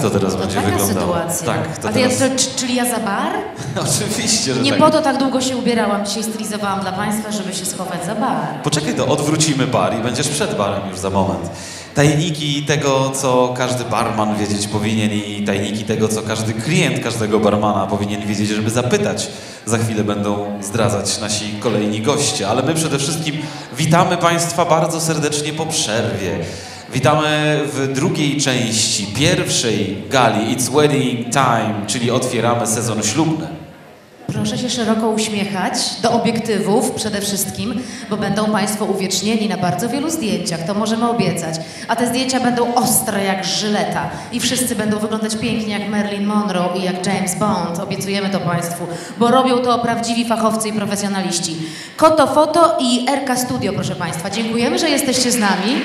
to teraz będzie taka wyglądało. Sytuacja. Tak, to A teraz... czyli ja za bar? Oczywiście, że Nie tak. po to tak długo się ubierałam, dzisiaj stylizowałam dla Państwa, żeby się schować za bar. Poczekaj, to odwrócimy bar i będziesz przed barem już za moment. Tajniki tego, co każdy barman wiedzieć powinien i tajniki tego, co każdy klient każdego barmana powinien wiedzieć, żeby zapytać. Za chwilę będą zdradzać nasi kolejni goście, ale my przede wszystkim witamy Państwa bardzo serdecznie po przerwie. Witamy w drugiej części pierwszej gali It's Wedding Time, czyli otwieramy sezon ślubny. Proszę się szeroko uśmiechać do obiektywów przede wszystkim, bo będą Państwo uwiecznieni na bardzo wielu zdjęciach, to możemy obiecać. A te zdjęcia będą ostre jak żyleta i wszyscy będą wyglądać pięknie jak Marilyn Monroe i jak James Bond. Obiecujemy to Państwu, bo robią to prawdziwi fachowcy i profesjonaliści. Koto Foto i RK Studio, proszę Państwa. Dziękujemy, że jesteście z nami.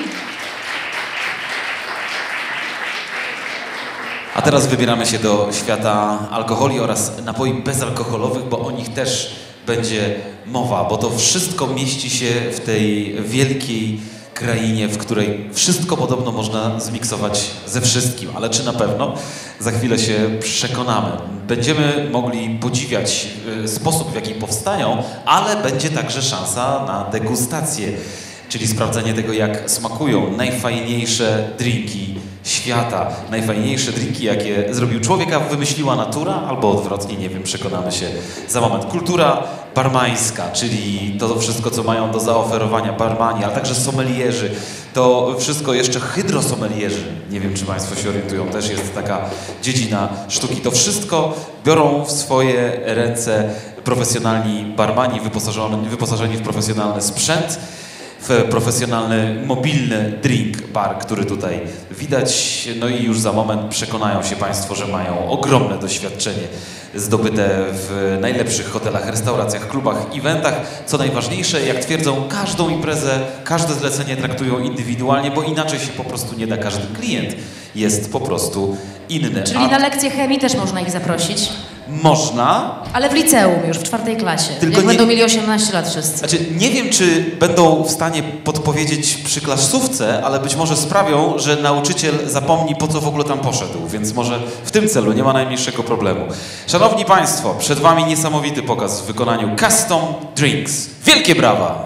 A teraz wybieramy się do świata alkoholi oraz napoi bezalkoholowych, bo o nich też będzie mowa, bo to wszystko mieści się w tej wielkiej krainie, w której wszystko podobno można zmiksować ze wszystkim. Ale czy na pewno? Za chwilę się przekonamy. Będziemy mogli podziwiać sposób, w jaki powstają, ale będzie także szansa na degustację, czyli sprawdzenie tego, jak smakują najfajniejsze drinki świata. Najfajniejsze drinki, jakie zrobił człowiek, a wymyśliła natura, albo odwrotnie, nie wiem, przekonamy się za moment. Kultura barmańska, czyli to wszystko, co mają do zaoferowania barmani, ale także sommelierzy. To wszystko jeszcze hydrosomelierzy. Nie wiem, czy Państwo się orientują, też jest taka dziedzina sztuki. To wszystko biorą w swoje ręce profesjonalni barmani, wyposażeni w profesjonalny sprzęt, w profesjonalny, mobilny drink bar, który tutaj widać. No i już za moment przekonają się Państwo, że mają ogromne doświadczenie zdobyte w najlepszych hotelach, restauracjach, klubach, eventach. Co najważniejsze, jak twierdzą, każdą imprezę, każde zlecenie traktują indywidualnie, bo inaczej się po prostu nie da. Każdy klient jest po prostu inny. Czyli na lekcję chemii też można ich zaprosić? Można. Ale w liceum już, w 4. klasie. Tylko jak nie... będą mieli 18 lat wszyscy. Znaczy, nie wiem, czy będą w stanie podpowiedzieć przy klasówce, ale być może sprawią, że nauczyciel zapomni, po co w ogóle tam poszedł, więc może w tym celu nie ma najmniejszego problemu. Szanowni Państwo, przed Wami niesamowity pokaz w wykonaniu Custom Drinks. Wielkie brawa!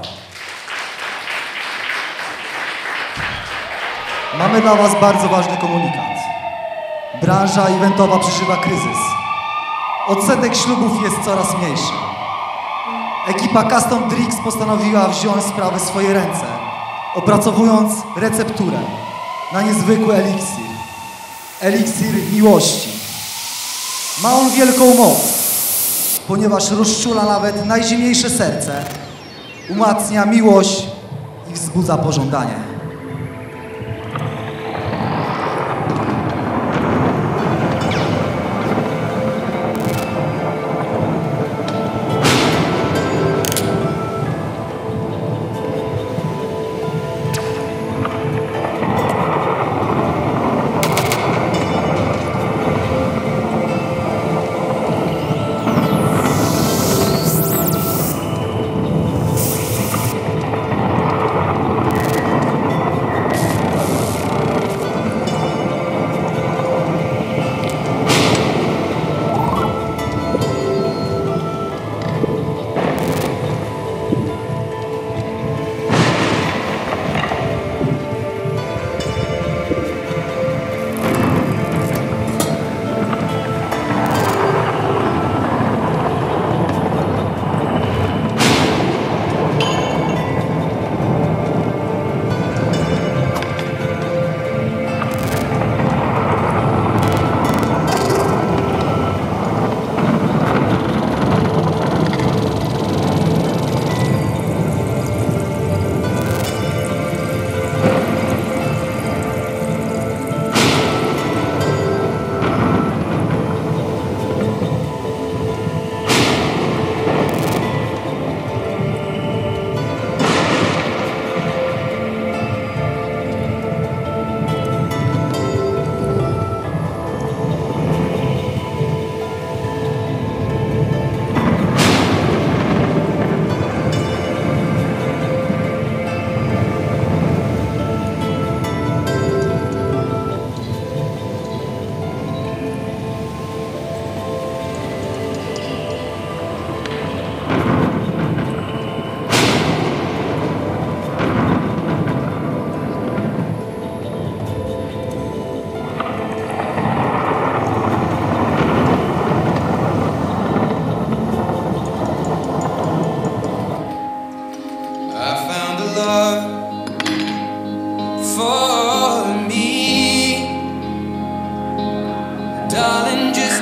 Mamy dla Was bardzo ważny komunikat. Branża eventowa przeżywa kryzys. Odsetek ślubów jest coraz mniejszy. Ekipa Custom Drinks postanowiła wziąć sprawę w swoje ręce, opracowując recepturę na niezwykły eliksir. Eliksir miłości. Ma on wielką moc, ponieważ rozczula nawet najzimniejsze serce, umacnia miłość i wzbudza pożądanie.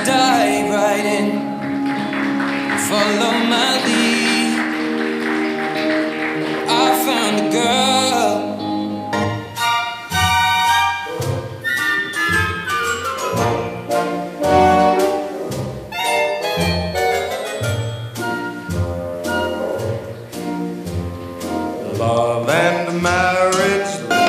dive right in, follow my lead. I found a girl. Love and marriage.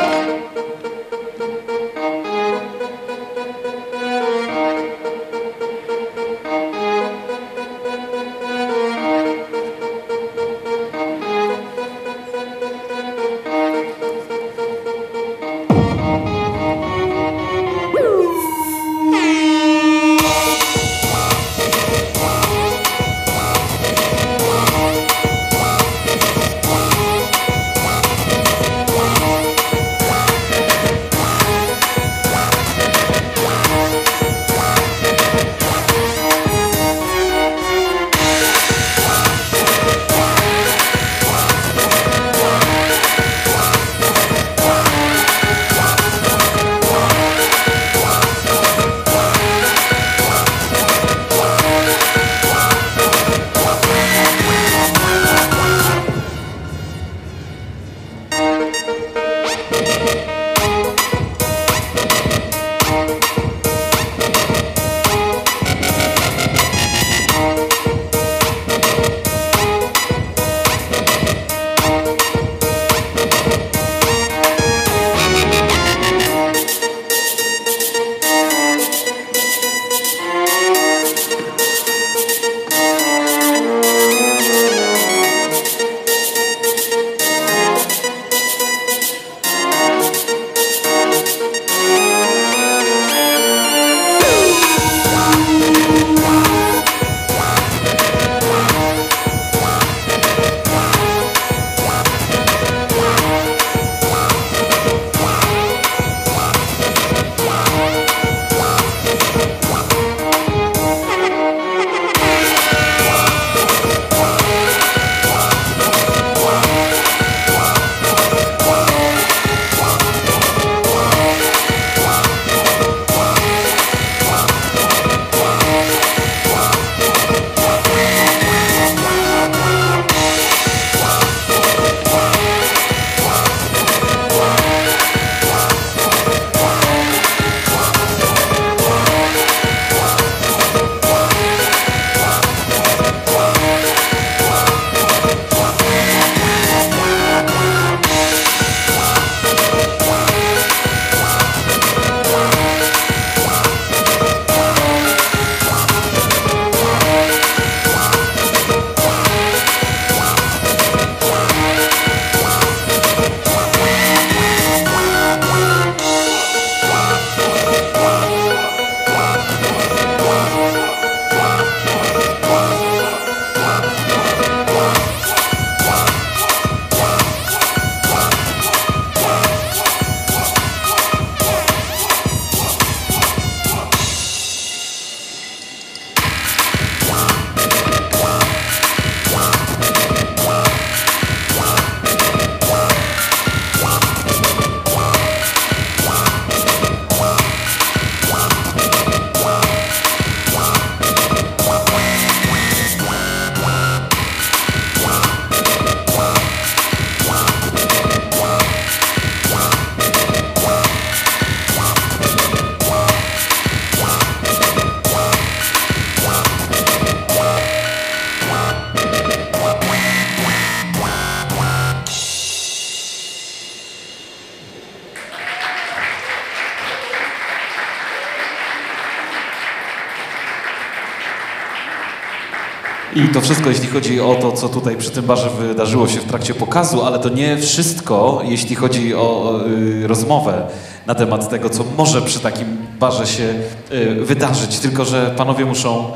I to wszystko, jeśli chodzi o to, co tutaj przy tym barze wydarzyło się w trakcie pokazu, ale to nie wszystko, jeśli chodzi o rozmowę na temat tego, co może przy takim barze się wydarzyć. Tylko że panowie muszą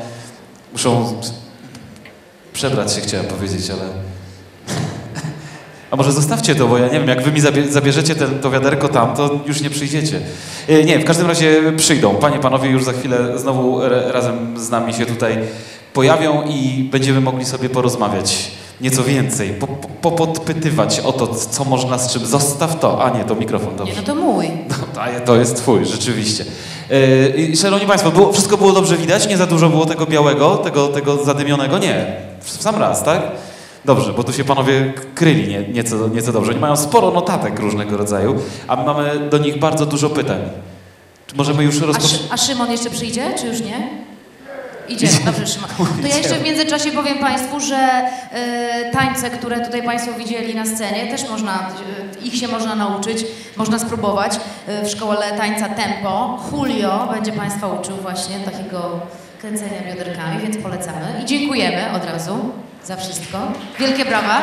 przebrać się, chciałem powiedzieć, ale... A może zostawcie to, bo ja nie wiem, jak wy mi zabierzecie to wiaderko tam, to już nie przyjdziecie. Nie, w każdym razie przyjdą. Panie, panowie już za chwilę znowu razem z nami się tutaj pojawią i będziemy mogli sobie porozmawiać nieco więcej, popodpytywać o to, co można z czym. Zostaw to. A nie, to mikrofon, dobrze. Nie, no to mój. No, to jest twój, rzeczywiście. Szanowni Państwo, wszystko było dobrze widać? Nie za dużo było tego białego, tego zadymionego? Nie. W sam raz, tak? Dobrze, bo tu się panowie kryli nieco dobrze. Oni mają sporo notatek różnego rodzaju, a my mamy do nich bardzo dużo pytań. Czy możemy już rozpocząć? A Szymon jeszcze przyjdzie, czy już nie? Idziemy, dobrze Szymon. To ja jeszcze w międzyczasie powiem Państwu, że tańce, które tutaj Państwo widzieli na scenie, też ich się można nauczyć, można spróbować w szkole tańca Tempo. Julio będzie Państwa uczył właśnie takiego kręcenia bioderkami, więc polecamy. I dziękujemy od razu za wszystko. Wielkie brawa.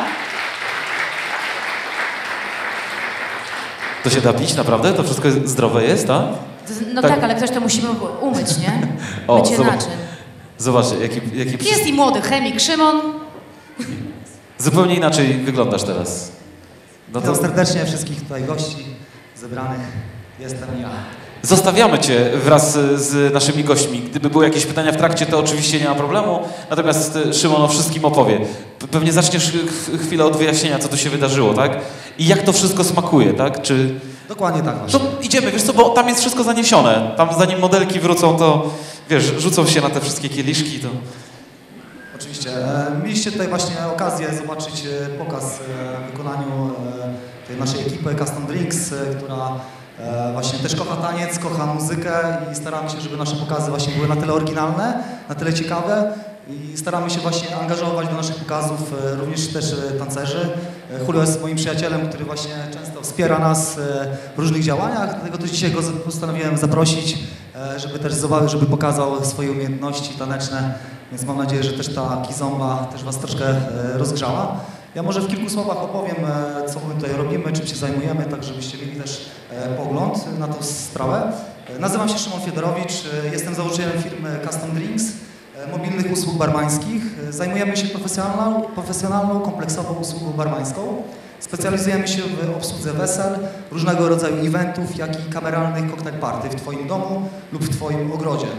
To się da pić, naprawdę? To wszystko zdrowe jest, tak? No tak, ale ktoś to musimy umyć, nie? O, Mycie naczyń. Zobaczcie, jaki Jest i młody chemik Szymon. Zupełnie inaczej wyglądasz teraz. No Witam serdecznie wszystkich tutaj gości zebranych. Jestem ja. Zostawiamy Cię wraz z naszymi gośćmi. Gdyby były jakieś pytania w trakcie, to oczywiście nie ma problemu. Natomiast Szymon o wszystkim opowie. Pewnie zaczniesz chwilę od wyjaśnienia, co tu się wydarzyło, tak? I jak to wszystko smakuje, tak? Czy... Dokładnie tak właśnie. To idziemy, wiesz co, bo tam jest wszystko zaniesione. Tam zanim modelki wrócą, to wiesz, rzucą się na te wszystkie kieliszki, to... Oczywiście. Mieliście tutaj właśnie okazję zobaczyć pokaz w wykonaniu tej naszej ekipy Custom Drinks, która właśnie też kocha taniec, kocha muzykę i staramy się, żeby nasze pokazy właśnie były na tyle oryginalne, na tyle ciekawe i staramy się właśnie angażować do naszych pokazów również też tancerzy. Julio jest moim przyjacielem, który właśnie często wspiera nas w różnych działaniach, dlatego też dzisiaj go postanowiłem zaprosić, żeby też żeby pokazał swoje umiejętności taneczne, więc mam nadzieję, że też ta kizomba też Was troszkę rozgrzała. Ja może w kilku słowach opowiem, co my tutaj robimy, czym się zajmujemy, tak żebyście mieli też pogląd na tę sprawę. Nazywam się Szymon Fiedorowicz, jestem założycielem firmy Custom Drinks, mobilnych usług barmańskich. Zajmujemy się profesjonalną, kompleksową usługą barmańską. Specjalizujemy się w obsłudze wesel, różnego rodzaju eventów, jak i kameralnych koktajl party w Twoim domu lub w Twoim ogrodzie.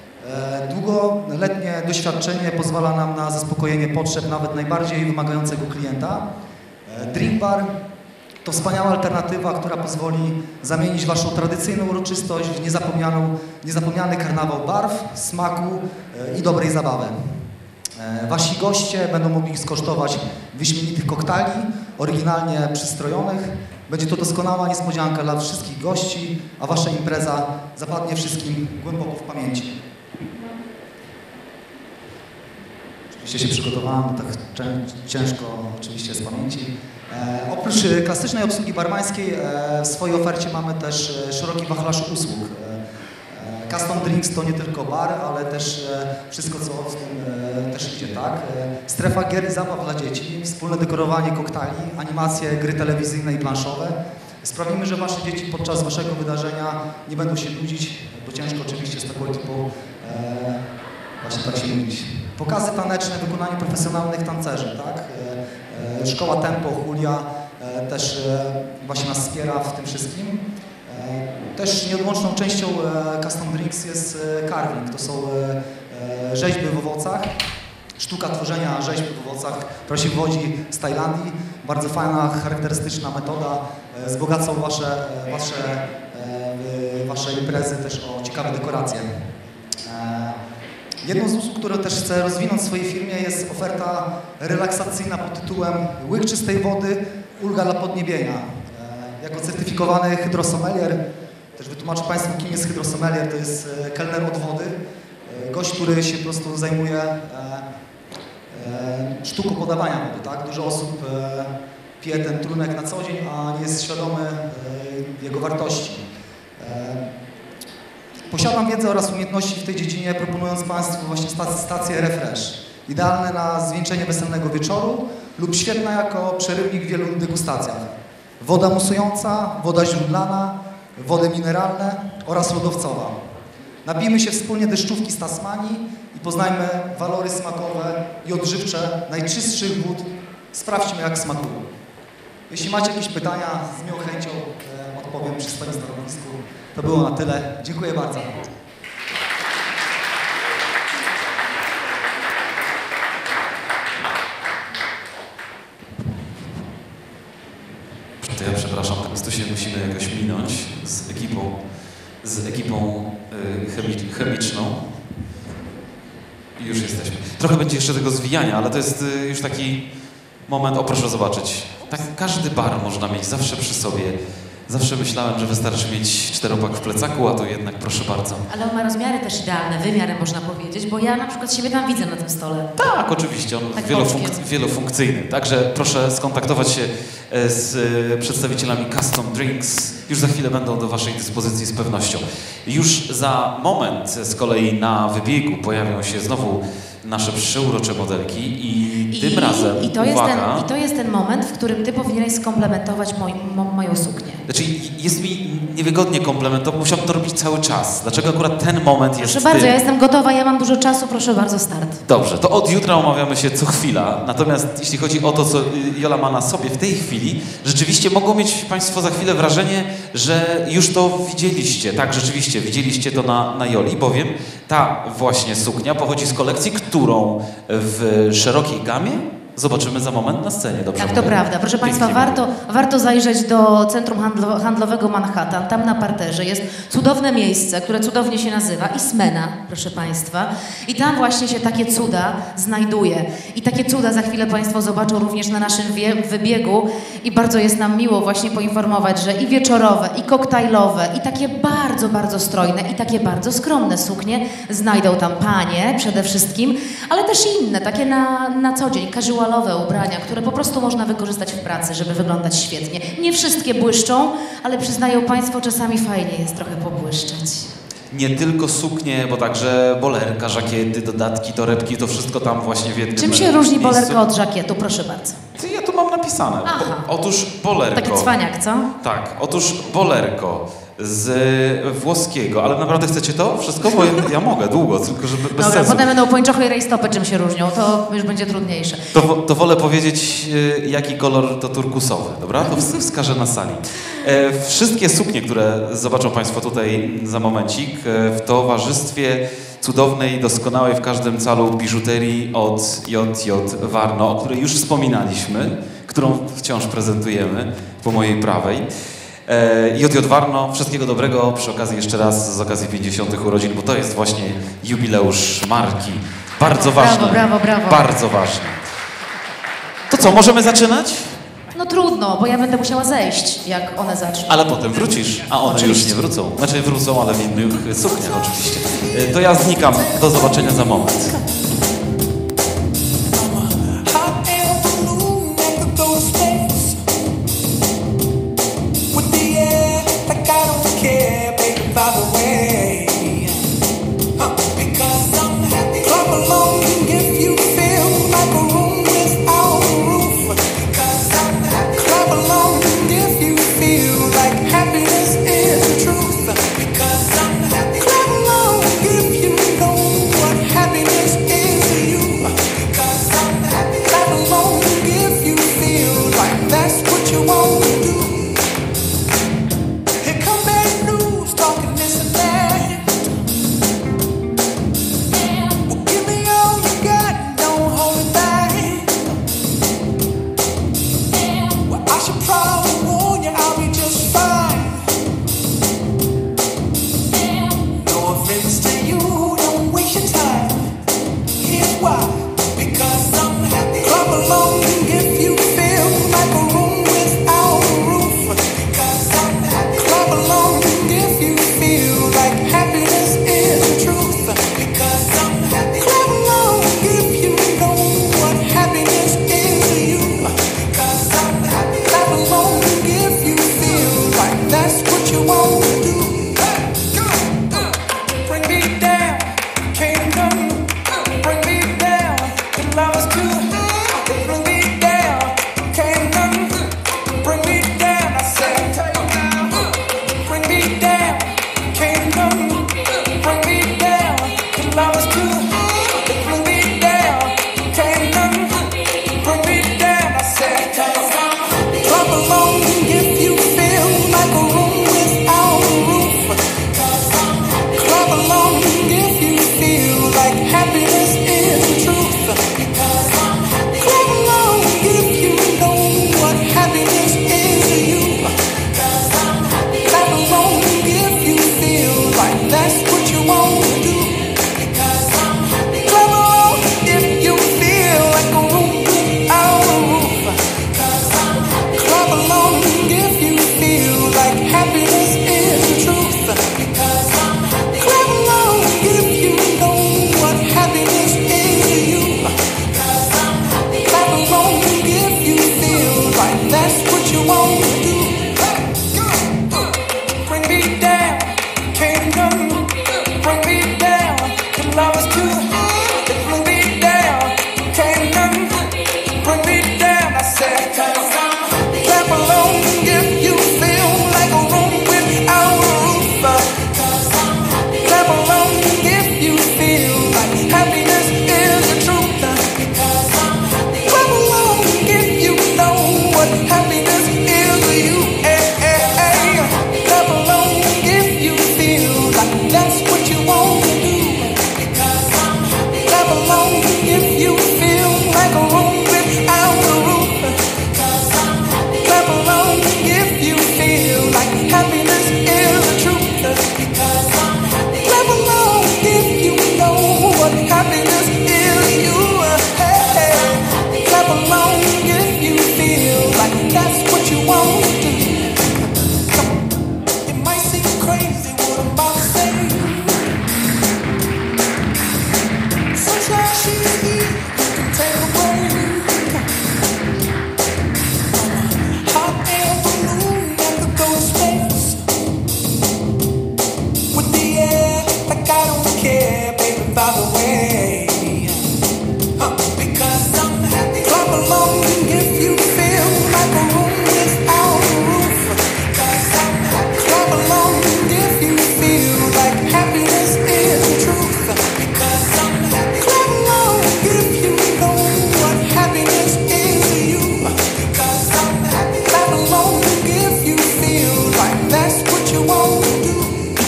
Długoletnie doświadczenie pozwala nam na zaspokojenie potrzeb nawet najbardziej wymagającego klienta. Drink Bar to wspaniała alternatywa, która pozwoli zamienić Waszą tradycyjną uroczystość w niezapomniany karnawał barw, smaku i dobrej zabawy. Wasi goście będą mogli skosztować wyśmienitych koktajli, oryginalnie przystrojonych. Będzie to doskonała niespodzianka dla wszystkich gości, a Wasza impreza zapadnie wszystkim głęboko w pamięci. Oczywiście się przygotowałem, bo tak ciężko oczywiście z pamięci. Oprócz klasycznej obsługi barmańskiej w swojej ofercie mamy też szeroki wachlarz usług. Custom Drinks to nie tylko bar, ale też wszystko, co w tym też idzie, tak? Strefa gier i zabaw dla dzieci, wspólne dekorowanie koktajli, animacje, gry telewizyjne i planszowe. Sprawimy, że Wasze dzieci podczas Waszego wydarzenia nie będą się nudzić, bo ciężko oczywiście z taką typu właśnie tak się nudzić. Pokazy taneczne w wykonaniu profesjonalnych tancerzy, tak? Szkoła Tempo, Julia też właśnie nas wspiera w tym wszystkim. Też nieodłączną częścią Custom Drinks jest carving. To są rzeźby w owocach, sztuka tworzenia rzeźb w owocach, która się wywodzi z Tajlandii. Bardzo fajna, charakterystyczna metoda. Wzbogacą wasze imprezy też o ciekawe dekoracje. Jedną z usług, którą też chcę rozwinąć w swojej firmie, jest oferta relaksacyjna pod tytułem Łyk czystej wody, ulga dla podniebienia. Jako certyfikowany hydrosommelier, też wytłumaczę Państwu, kim jest hydrosommelier. To jest kelner od wody, gość, który się po prostu zajmuje sztuką podawania wody. Tak? Dużo osób pije ten trunek na co dzień, a nie jest świadomy jego wartości. Posiadam wiedzę oraz umiejętności w tej dziedzinie, proponując Państwu właśnie stację Refresh. Idealne na zwieńczenie weselnego wieczoru lub świetna jako przerywnik w wielu degustacjach. Woda musująca, woda źródlana, wody mineralne oraz lodowcowa. Napijmy się wspólnie deszczówki z Tasmanii i poznajmy walory smakowe i odżywcze najczystszych wód. Sprawdźmy, jak smakują. Jeśli macie jakieś pytania, z miłą chęcią odpowiem przy swoim stanowisku. To było na tyle. Dziękuję bardzo. To ja przepraszam, teraz tu się musimy jakoś minąć z ekipą. z ekipą chemiczną. I już jesteśmy. Trochę będzie jeszcze tego zwijania, ale to jest już taki moment, o proszę zobaczyć. Tak każdy bar można mieć zawsze przy sobie. Zawsze myślałem, że wystarczy mieć czteropak w plecaku, a to jednak proszę bardzo. Ale on ma rozmiary też idealne, wymiary można powiedzieć, bo ja na przykład siebie tam widzę na tym stole. Tak, oczywiście, on Tak wielofunkcyjny. Także proszę skontaktować się z przedstawicielami Custom Drinks. Już za chwilę będą do waszej dyspozycji z pewnością. Już za moment z kolei na wybiegu pojawią się znowu nasze przeurocze modelki i tym razem, uwaga... I to jest ten moment, w którym ty powinieneś skomplementować moją suknię. Znaczy, jest mi niewygodnie komplementować, musiałbym to robić cały czas. Dlaczego akurat ten moment jest Proszę bardzo, tym? ja jestem gotowa, ja mam dużo czasu, proszę bardzo, start. Dobrze, to od jutra umawiamy się co chwila. Natomiast jeśli chodzi o to, co Jola ma na sobie w tej chwili, rzeczywiście mogą mieć Państwo za chwilę wrażenie, że już to widzieliście. Tak, rzeczywiście, widzieliście to na Joli, bowiem ta właśnie suknia pochodzi z kolekcji, którą w szerokiej gamie zobaczymy za moment na scenie. Dobrze Tak, mówię? to prawda. Proszę Państwa, Pięknie warto zajrzeć do centrum handlowego Manhattan. Tam na parterze jest cudowne miejsce, które cudownie się nazywa Eastmana, proszę Państwa. I tam właśnie się takie cuda znajduje. I takie cuda za chwilę Państwo zobaczą również na naszym wybiegu. I bardzo jest nam miło właśnie poinformować, że i wieczorowe, i koktajlowe, i takie bardzo, bardzo strojne, i takie bardzo skromne suknie znajdą tam panie przede wszystkim, ale też inne, takie na co dzień, casualowe ubrania, które po prostu można wykorzystać w pracy, żeby wyglądać świetnie. Nie wszystkie błyszczą, ale przyznają Państwo, czasami fajnie jest trochę pobłyszczeć. Nie tylko suknie, bo także bolerka, żakiety, dodatki, torebki, to wszystko tam właśnie w jednym Czym się różni miejscu. bolerka od żakietu? Proszę bardzo. Ja tu mam napisane. Aha. Otóż bolerko. Taki cwaniak, co? Tak, otóż bolerko z włoskiego, ale naprawdę chcecie to wszystko? Bo ja mogę długo, tylko żeby bez Dobra, sensu. potem będą pończochy i rajstopy czym się różnią, to już będzie trudniejsze. To wolę powiedzieć, jaki kolor to turkusowy, dobra? To wskażę na sali. Wszystkie suknie, które zobaczą Państwo tutaj za momencik, w towarzystwie cudownej, doskonałej w każdym calu biżuterii od JJ Warno, o której już wspominaliśmy, którą wciąż prezentujemy po mojej prawej. JJ Warno, wszystkiego dobrego przy okazji jeszcze raz z okazji 50. urodzin, bo to jest właśnie jubileusz marki. Bardzo ważne. Brawo. Bardzo ważne. To co, możemy zaczynać? No trudno, bo ja będę musiała zejść, jak one zaczną. Ale potem wrócisz, a one Oczywiście. już nie wrócą. Znaczy wrócą, ale w innych sukniach oczywiście. To ja znikam. Do zobaczenia za moment. Hot air balloon that could go to space. With the air, like I don't care, baby, by the way. Because I'm happy. Clap along if you feel like a room without a roof. Because I'm happy. Clap along if you feel like happiness is the truth. Because I'm happy. Clap along if you know what happiness is to you. Because I'm happy. Clap along if you feel like that's what you want to do. Here come bad news talking this and that.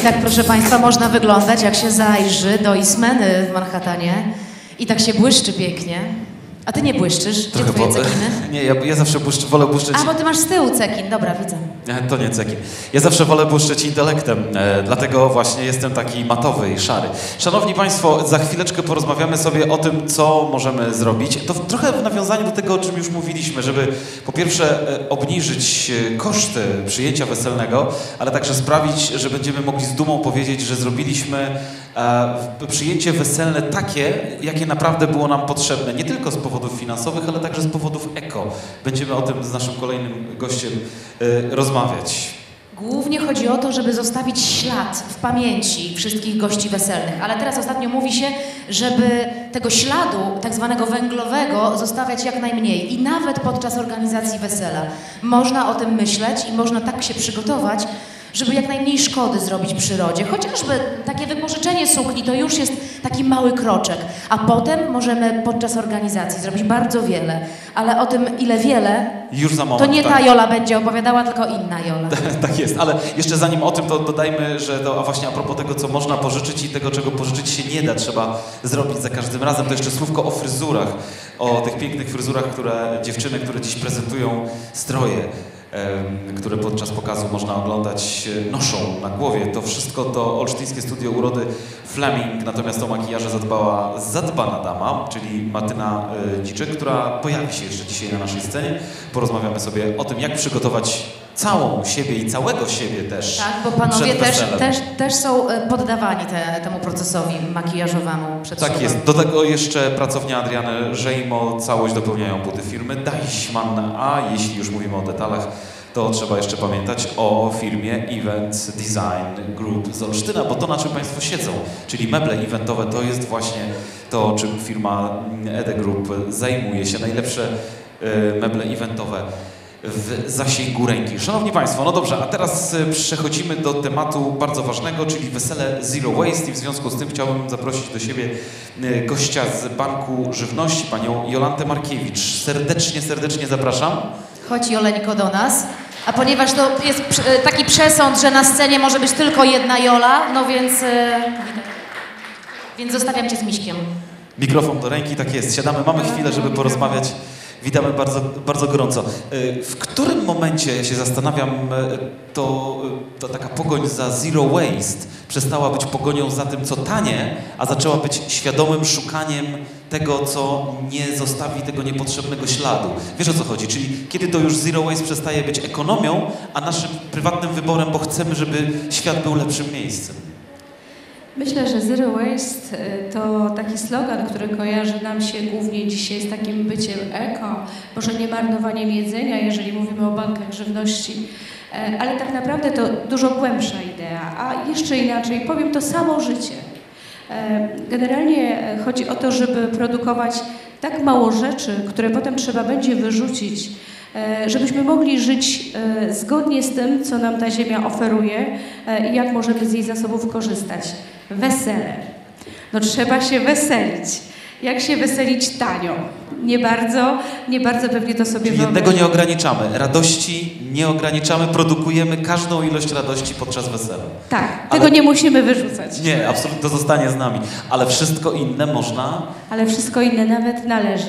tak, proszę Państwa, można wyglądać, jak się zajrzy do Eastmeny w Manhattanie i tak się błyszczy pięknie. A ty nie błyszczysz? Gdzie twoje cekiny? Nie, ja zawsze wolę błyszczeć... A, bo ty masz z tyłu cekin. Dobra, widzę. To nie cekin. Ja zawsze wolę błyszczeć intelektem, dlatego właśnie jestem taki matowy i szary. Szanowni Państwo, za chwileczkę porozmawiamy sobie o tym, co możemy zrobić. To trochę w nawiązaniu do tego, o czym już mówiliśmy, żeby po pierwsze obniżyć koszty przyjęcia weselnego, ale także sprawić, że będziemy mogli z dumą powiedzieć, że zrobiliśmy przyjęcie weselne takie, jakie naprawdę było nam potrzebne. Nie tylko z powodów finansowych, ale także z powodów eko. Będziemy o tym z naszym kolejnym gościem rozmawiać. Głównie chodzi o to, żeby zostawić ślad w pamięci wszystkich gości weselnych. Ale teraz ostatnio mówi się, żeby tego śladu, tak zwanego węglowego, zostawiać jak najmniej. I nawet podczas organizacji wesela można o tym myśleć i można tak się przygotować, żeby jak najmniej szkody zrobić przyrodzie. Chociażby takie wypożyczenie sukni to już jest taki mały kroczek, a potem możemy podczas organizacji zrobić bardzo wiele. Ale o tym, ile wiele, już za moment, to nie tak. ta Jola będzie opowiadała, tylko inna Jola. Tak jest, ale jeszcze zanim o tym, to dodajmy, że a właśnie a propos tego, co można pożyczyć i tego, czego pożyczyć się nie da, trzeba zrobić za każdym razem, to jeszcze słówko o fryzurach, o tych pięknych fryzurach, dziewczyny, które dziś prezentują stroje, które podczas pokazu można oglądać, noszą na głowie. To wszystko to Olsztyńskie Studio Urody Fleming, natomiast o makijaże zadbała zadbana dama, czyli Martyna Dziczek, która pojawi się jeszcze dzisiaj na naszej scenie. Porozmawiamy sobie o tym, jak przygotować całą siebie i całego siebie też. Tak, bo panowie przed weselem. też są poddawani temu procesowi makijażowemu przed Tak ślubem. jest. Do tego jeszcze pracownia Adriany Żejmo, całość dopełniają buty firmy Deichmann, a jeśli już mówimy o detalach, to trzeba jeszcze pamiętać o firmie Event Design Group z Olsztyna, bo to, na czym Państwo siedzą, czyli meble eventowe, to jest właśnie to, czym firma EDE Group zajmuje się. Najlepsze meble eventowe w zasięgu ręki. Szanowni Państwo, no dobrze, a teraz przechodzimy do tematu bardzo ważnego, czyli wesele Zero Waste i w związku z tym chciałbym zaprosić do siebie gościa z Banku Żywności, panią Jolantę Markiewicz. Serdecznie zapraszam. Chodź Joleńko do nas. A ponieważ to jest taki przesąd, że na scenie może być tylko jedna Jola, no więc zostawiam cię z Miśkiem. Mikrofon do ręki, tak jest. Siadamy, mamy chwilę, żeby porozmawiać. Witamy bardzo, bardzo gorąco. W którym momencie, ja się zastanawiam, to taka pogoń za zero waste przestała być pogonią za tym, co tanie, a zaczęła być świadomym szukaniem tego, co nie zostawi tego niepotrzebnego śladu. Wiesz, o co chodzi? Czyli kiedy to już zero waste przestaje być ekonomią, a naszym prywatnym wyborem, bo chcemy, żeby świat był lepszym miejscem. Myślę, że Zero Waste to taki slogan, który kojarzy nam się głównie dzisiaj z takim byciem eko, może nie marnowaniem jedzenia, jeżeli mówimy o bankach żywności, ale tak naprawdę to dużo głębsza idea, a jeszcze inaczej powiem, to samo życie. Generalnie chodzi o to, żeby produkować tak mało rzeczy, które potem trzeba będzie wyrzucić, żebyśmy mogli żyć zgodnie z tym, co nam ta ziemia oferuje i jak możemy z jej zasobów korzystać. Wesele. No trzeba się weselić. Jak się weselić tanio? Nie bardzo pewnie to sobie Czyli jednego nie ograniczamy. Radości nie ograniczamy, produkujemy każdą ilość radości podczas wesela. Tak, tego nie musimy wyrzucać. Nie, absolutnie, to zostanie z nami. Ale wszystko inne można... Ale wszystko inne nawet należy.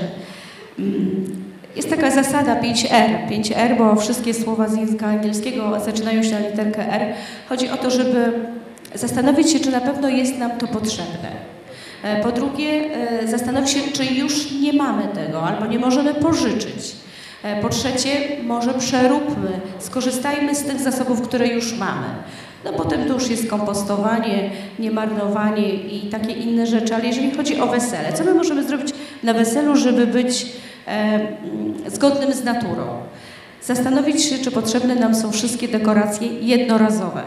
Jest taka zasada 5R. 5R, bo wszystkie słowa z języka angielskiego zaczynają się na literkę R. Chodzi o to, żeby zastanowić się, czy na pewno jest nam to potrzebne. Po drugie, zastanowić się, czy już nie mamy tego, albo nie możemy pożyczyć. Po trzecie, może przeróbmy, skorzystajmy z tych zasobów, które już mamy. No potem to już jest kompostowanie, niemarnowanie i takie inne rzeczy, ale jeżeli chodzi o wesele, co my możemy zrobić na weselu, żeby być zgodnym z naturą? Zastanowić się, czy potrzebne nam są wszystkie dekoracje jednorazowe.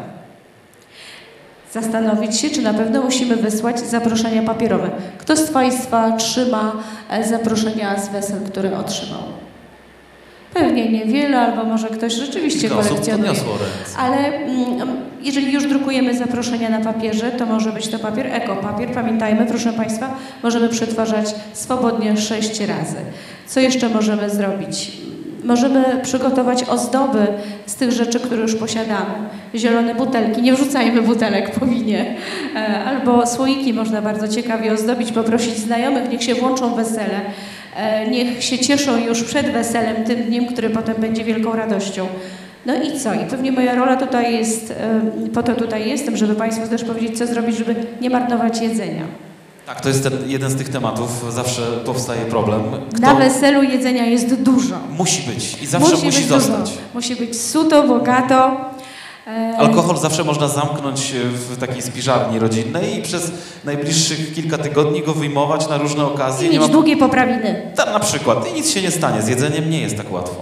Zastanowić się, czy na pewno musimy wysłać zaproszenia papierowe. Kto z Państwa trzyma zaproszenia z wesel, które otrzymał? Pewnie niewiele, albo może ktoś rzeczywiście kolekcjonuje. Ale jeżeli już drukujemy zaproszenia na papierze, to może być to papier ekopapier. Pamiętajmy, proszę Państwa, możemy przetwarzać swobodnie 6 razy. Co jeszcze możemy zrobić? Możemy przygotować ozdoby z tych rzeczy, które już posiadamy. Zielone butelki, nie wrzucajmy butelek po winie. Albo słoiki można bardzo ciekawie ozdobić, poprosić znajomych, niech się włączą w wesele. Niech się cieszą już przed weselem, tym dniem, który potem będzie wielką radością. No i co? I pewnie moja rola tutaj jest, po to tutaj jestem, żeby Państwu też powiedzieć, co zrobić, żeby nie marnować jedzenia. Tak, to jest jeden z tych tematów, zawsze powstaje problem. Na weselu jedzenia jest dużo. Musi być i zawsze musi zostać. Dużo. Musi być suto, bogato. Alkohol zawsze można zamknąć w takiej spiżarni rodzinnej i przez najbliższych kilka tygodni go wyjmować na różne okazje. I mieć długie poprawiny. Tam na przykład. I nic się nie stanie. Z jedzeniem nie jest tak łatwo.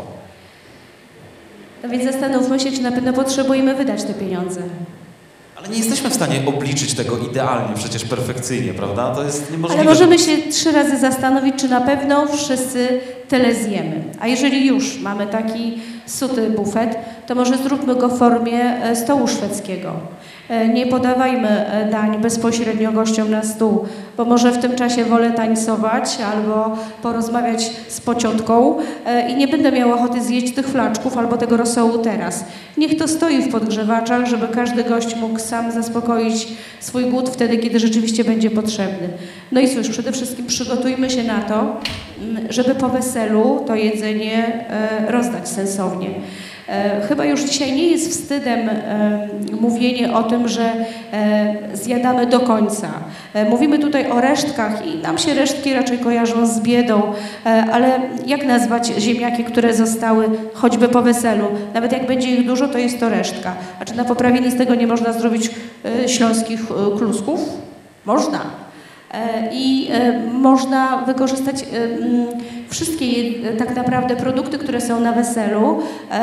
No więc zastanówmy się, czy na pewno potrzebujemy wydać te pieniądze. Ale nie jesteśmy w stanie obliczyć tego idealnie, przecież perfekcyjnie, prawda? To jest niemożliwe. Ale możemy się 3 razy zastanowić, czy na pewno wszyscy tyle zjemy. A jeżeli już mamy taki suty bufet, to może zróbmy go w formie stołu szwedzkiego. Nie podawajmy dań bezpośrednio gościom na stół, bo może w tym czasie wolę tańcować albo porozmawiać z pociotką i nie będę miała ochoty zjeść tych flaczków albo tego rosołu teraz. Niech to stoi w podgrzewaczach, żeby każdy gość mógł sam zaspokoić swój głód wtedy, kiedy rzeczywiście będzie potrzebny. No i cóż, przede wszystkim przygotujmy się na to, żeby po weselu to jedzenie rozdać sensownie. Chyba już dzisiaj nie jest wstydem mówienie o tym, że zjadamy do końca. Mówimy tutaj o resztkach i nam się resztki raczej kojarzą z biedą, ale jak nazwać ziemniaki, które zostały choćby po weselu? Nawet jak będzie ich dużo, to jest to resztka. A czy na poprawiny z tego nie można zrobić śląskich klusków? Można. I można wykorzystać wszystkie tak naprawdę produkty, które są na weselu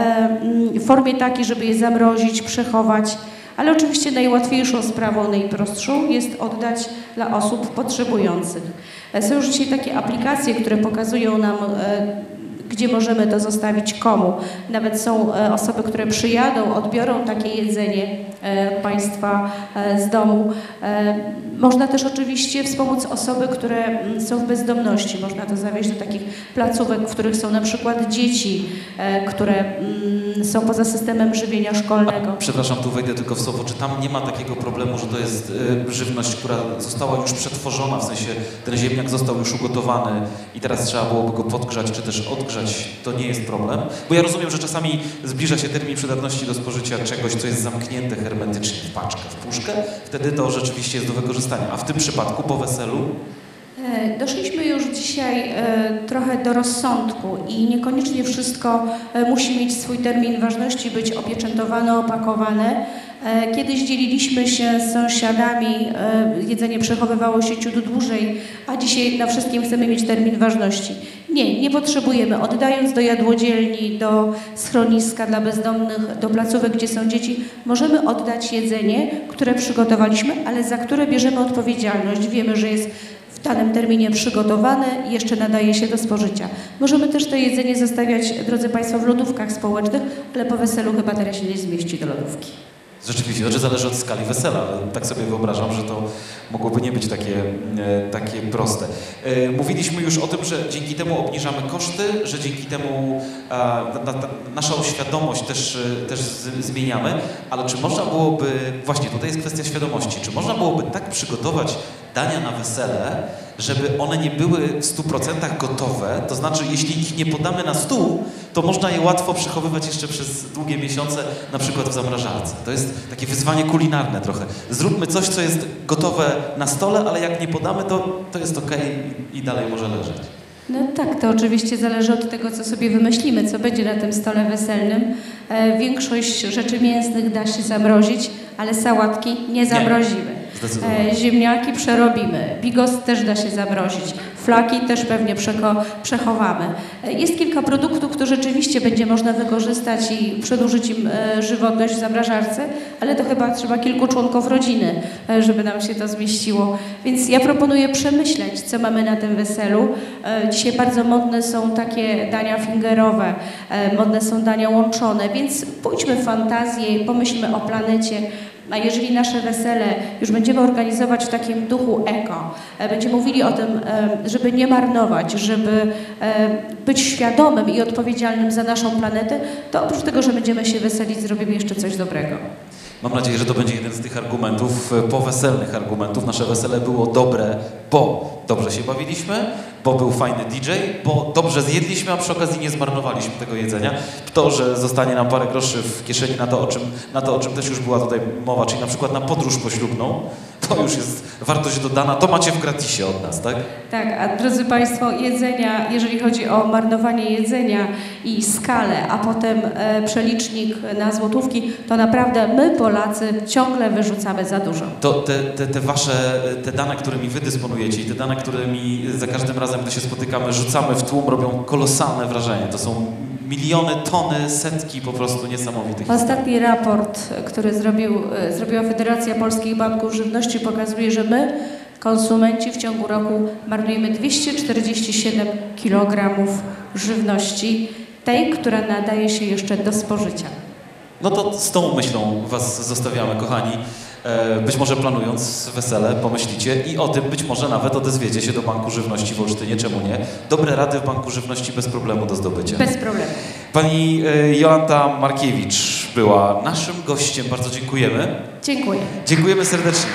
w formie takiej, żeby je zamrozić, przechować, ale oczywiście najłatwiejszą sprawą, najprostszą jest oddać dla osób potrzebujących. Są już dzisiaj takie aplikacje, które pokazują nam, gdzie możemy to zostawić, komu. Nawet są osoby, które przyjadą, odbiorą takie jedzenie Państwa z domu. Można też oczywiście wspomóc osoby, które są w bezdomności. Można to zawieźć do takich placówek, w których są na przykład dzieci, które są poza systemem żywienia szkolnego. Przepraszam, tu wejdę tylko w słowo. Czy tam nie ma takiego problemu, że to jest żywność, która została już przetworzona, w sensie ten ziemniak został już ugotowany i teraz trzeba byłoby go podgrzać, czy też odgrzać? To nie jest problem? Bo ja rozumiem, że czasami zbliża się termin przydatności do spożycia czegoś, co jest zamknięte hermetycznie w paczkę, w puszkę. Wtedy to rzeczywiście jest do wykorzystania. A w tym przypadku po weselu? Doszliśmy już dzisiaj trochę do rozsądku i niekoniecznie wszystko musi mieć swój termin ważności, być opieczętowane, opakowane. Kiedyś dzieliliśmy się z sąsiadami, jedzenie przechowywało się ciut dłużej, a dzisiaj na wszystkim chcemy mieć termin ważności. Nie potrzebujemy. Oddając do jadłodzielni, do schroniska dla bezdomnych, do placówek, gdzie są dzieci, możemy oddać jedzenie, które przygotowaliśmy, ale za które bierzemy odpowiedzialność. Wiemy, że jest w danym terminie przygotowane i jeszcze nadaje się do spożycia. Możemy też to jedzenie zostawiać, drodzy Państwo, w lodówkach społecznych, ale po weselu chyba teraz się nie zmieści do lodówki. Rzeczywiście, znaczy zależy od skali wesela, ale tak sobie wyobrażam, że to mogłoby nie być takie proste. Mówiliśmy już o tym, że dzięki temu obniżamy koszty, że dzięki temu naszą świadomość też zmieniamy, ale czy można byłoby, właśnie tutaj jest kwestia świadomości, czy można byłoby tak przygotować dania na wesele, żeby one nie były w 100% gotowe, to znaczy jeśli ich nie podamy na stół, to można je łatwo przechowywać jeszcze przez długie miesiące, na przykład w zamrażarce. To jest takie wyzwanie kulinarne trochę. Zróbmy coś, co jest gotowe na stole, ale jak nie podamy, to jest okej i dalej może leżeć. No tak, to oczywiście zależy od tego, co sobie wymyślimy, co będzie na tym stole weselnym. Większość rzeczy mięsnych da się zamrozić, ale sałatki nie zamrozimy. Ziemniaki przerobimy, bigos też da się zamrozić, flaki też pewnie przechowamy. Jest kilka produktów, które rzeczywiście będzie można wykorzystać i przedłużyć im żywotność w zamrażarce, ale to chyba trzeba kilku członków rodziny, żeby nam się to zmieściło. Więc ja proponuję przemyśleć, co mamy na tym weselu. Dzisiaj bardzo modne są takie dania fingerowe, modne są dania łączone, więc pójdźmy w fantazję, pomyślmy o planecie, A jeżeli nasze wesele już będziemy organizować w takim duchu eko, będziemy mówili o tym, żeby nie marnować, żeby być świadomym i odpowiedzialnym za naszą planetę, to oprócz tego, że będziemy się weselić, zrobimy jeszcze coś dobrego. Mam nadzieję, że to będzie jeden z tych argumentów, poweselnych argumentów. Nasze wesele było dobre, bo dobrze się bawiliśmy, bo był fajny DJ, bo dobrze zjedliśmy, a przy okazji nie zmarnowaliśmy tego jedzenia. To, że zostanie nam parę groszy w kieszeni na to, o czym też już była tutaj mowa, czyli na przykład na podróż poślubną, to już jest wartość dodana, to macie w gratisie od nas, tak? Tak, a drodzy Państwo, jedzenia, jeżeli chodzi o marnowanie jedzenia i skalę, a potem przelicznik na złotówki, to naprawdę my, Polacy, ciągle wyrzucamy za dużo. To te wasze, te dane, którymi wy dysponujecie i te dane, którymi za każdym razem, gdy się spotykamy, rzucamy w tłum, robią kolosalne wrażenie. To są miliony, tony, setki po prostu niesamowitych. Ostatni raport, który zrobiła Federacja Polskich Banków Żywności, pokazuje, że my, konsumenci, w ciągu roku marnujemy 247 kg żywności, tej, która nadaje się jeszcze do spożycia. No to z tą myślą was zostawiamy, kochani. Być może planując wesele pomyślicie i o tym być może nawet odezwiecie się do Banku Żywności w Olsztynie, czemu nie? Dobre rady w Banku Żywności bez problemu do zdobycia. Bez problemu. Pani Jolanta Markiewicz była naszym gościem, bardzo dziękujemy. Dziękuję. Dziękujemy serdecznie.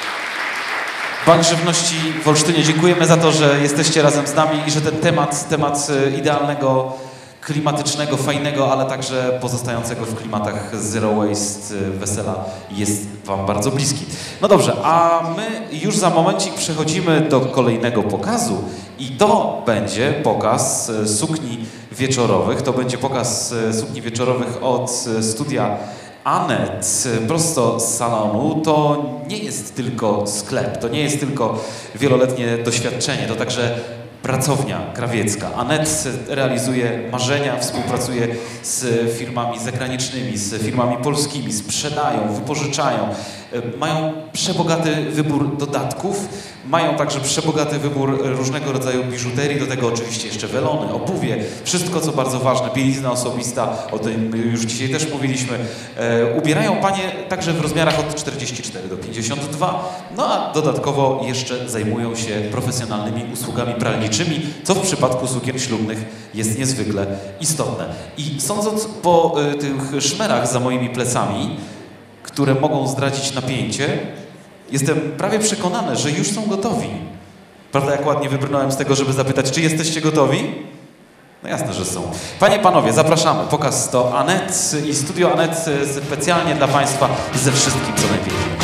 Bank Żywności w Olsztynie, dziękujemy za to, że jesteście razem z nami i że ten temat idealnego, klimatycznego, fajnego, ale także pozostającego w klimatach zero waste wesela jest wam bardzo bliski. No dobrze, a my już za momencik przechodzimy do kolejnego pokazu i to będzie pokaz sukni wieczorowych. To będzie pokaz sukni wieczorowych od studia Anet, prosto z salonu. To nie jest tylko sklep, to nie jest tylko wieloletnie doświadczenie, to także pracownia krawiecka. Anet realizuje marzenia, współpracuje z firmami zagranicznymi, z firmami polskimi, sprzedają, wypożyczają. Mają przebogaty wybór dodatków, mają także przebogaty wybór różnego rodzaju biżuterii, do tego oczywiście jeszcze welony, obuwie, wszystko co bardzo ważne, bielizna osobista, o tym już dzisiaj też mówiliśmy. Ubierają panie także w rozmiarach od 44 do 52, no a dodatkowo jeszcze zajmują się profesjonalnymi usługami pralniczymi, co w przypadku sukien ślubnych jest niezwykle istotne. I sądząc po tych szmerach za moimi plecami, które mogą zdradzić napięcie, jestem prawie przekonany, że już są gotowi. Prawda, jak ładnie wybrnąłem z tego, żeby zapytać, czy jesteście gotowi? No jasne, że są. Panie, panowie, zapraszamy. Pokaz to Anet i studio Anet specjalnie dla państwa ze wszystkim, co najpiękniejsze.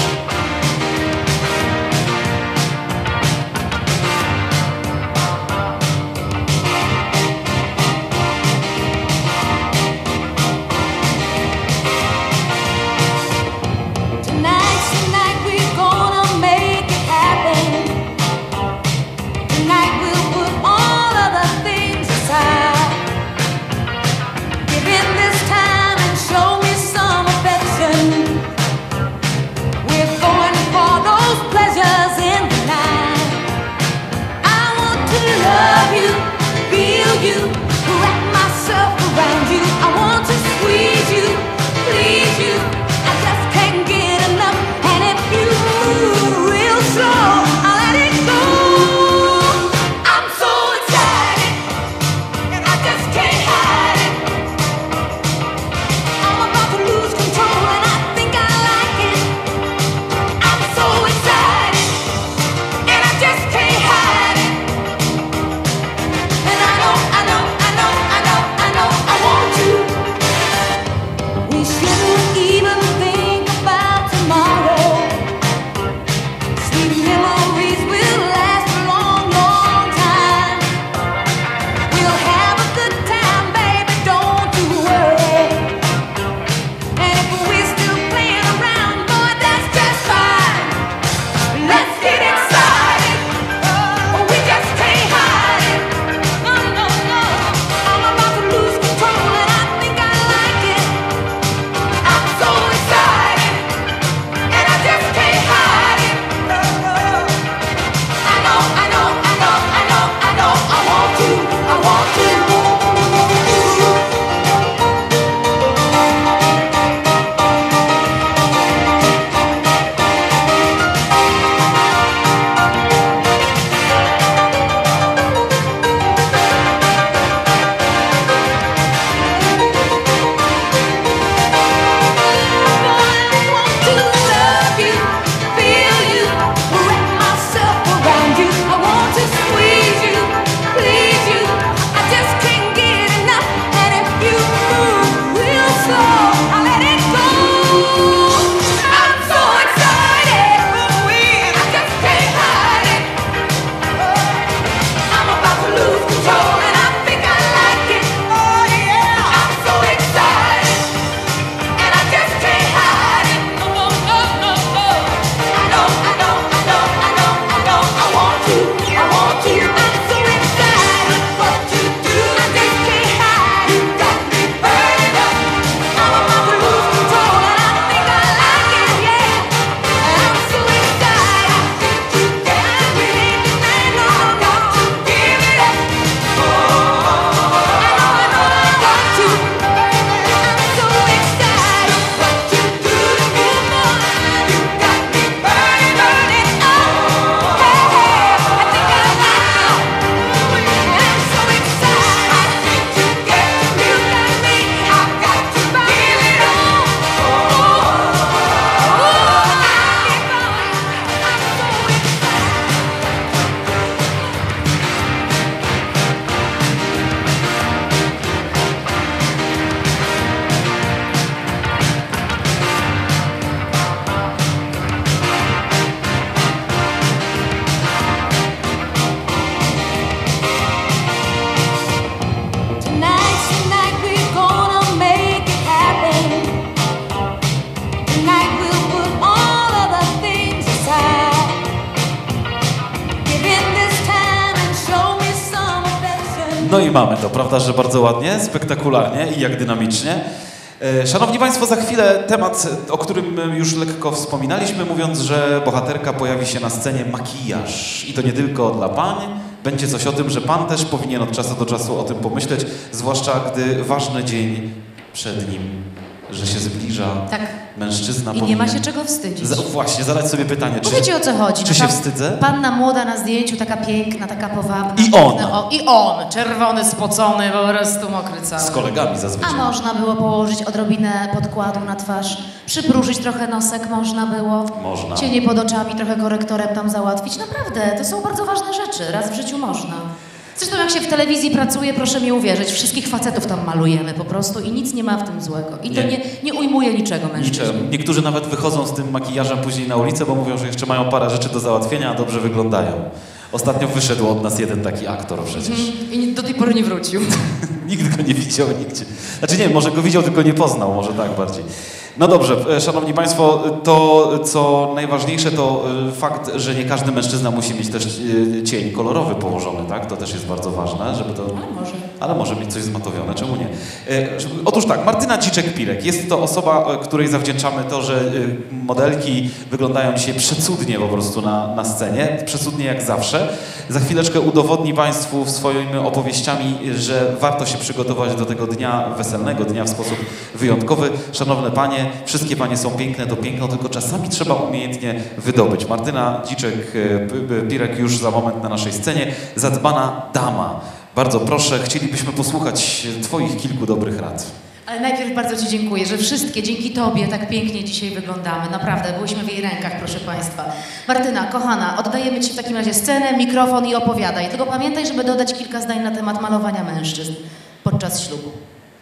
No i mamy to, prawda, że bardzo ładnie, spektakularnie i jak dynamicznie. Szanowni Państwo, za chwilę temat, o którym już lekko wspominaliśmy, mówiąc, że bohaterka pojawi się na scenie makijaż. I to nie tylko dla pań. Będzie coś o tym, że pan też powinien od czasu do czasu o tym pomyśleć, zwłaszcza gdy ważny dzień przed nim, że się zbliża. Tak. Mężczyzna I nie ma się czego wstydzić. Właśnie, zadać sobie pytanie, czy, Wiecie, o co chodzi? czy No się ta wstydzę? Panna młoda na zdjęciu, taka piękna, taka powabna. I on. I on, czerwony, spocony, po prostu mokry cały. Z kolegami A zazwyczaj. można było położyć odrobinę podkładu na twarz, przypróżyć trochę nosek, można było. Można. Cienie pod oczami, trochę korektorem tam załatwić. Naprawdę, to są bardzo ważne rzeczy. Raz w życiu można. Zresztą jak się w telewizji pracuje, proszę mi uwierzyć, wszystkich facetów tam malujemy po prostu i nic nie ma w tym złego. I to nie ujmuje niczego mężczyźnie. Niczym. Niektórzy nawet wychodzą z tym makijażem później na ulicę, bo mówią, że jeszcze mają parę rzeczy do załatwienia, a dobrze wyglądają. Ostatnio wyszedł od nas jeden taki aktor przecież. I do tej pory nie wrócił. Nikt go nie widział nigdzie. Znaczy nie, może go widział, tylko nie poznał, może tak bardziej. No dobrze, szanowni państwo, to co najważniejsze to fakt, że nie każdy mężczyzna musi mieć też cień kolorowy położony, tak? To też jest bardzo ważne, żeby to... Ale może mieć coś zmatowione, czemu nie? Otóż tak, Martyna Dziczek-Pirek. Jest to osoba, której zawdzięczamy to, że modelki wyglądają dzisiaj przecudnie po prostu na scenie. Przecudnie jak zawsze. Za chwileczkę udowodni Państwu swoimi opowieściami, że warto się przygotować do tego dnia weselnego, dnia w sposób wyjątkowy. Szanowne panie, wszystkie panie są piękne, to piękno, tylko czasami trzeba umiejętnie wydobyć. Martyna Dziczek-Pirek już za moment na naszej scenie. Zadbana dama. Bardzo proszę, chcielibyśmy posłuchać twoich kilku dobrych rad. Ale najpierw bardzo ci dziękuję, że wszystkie dzięki tobie tak pięknie dzisiaj wyglądamy. Naprawdę, byłyśmy w jej rękach, proszę państwa. Martyna, kochana, oddajemy ci w takim razie scenę, mikrofon i opowiadaj. Tylko pamiętaj, żeby dodać kilka zdań na temat malowania mężczyzn podczas ślubu.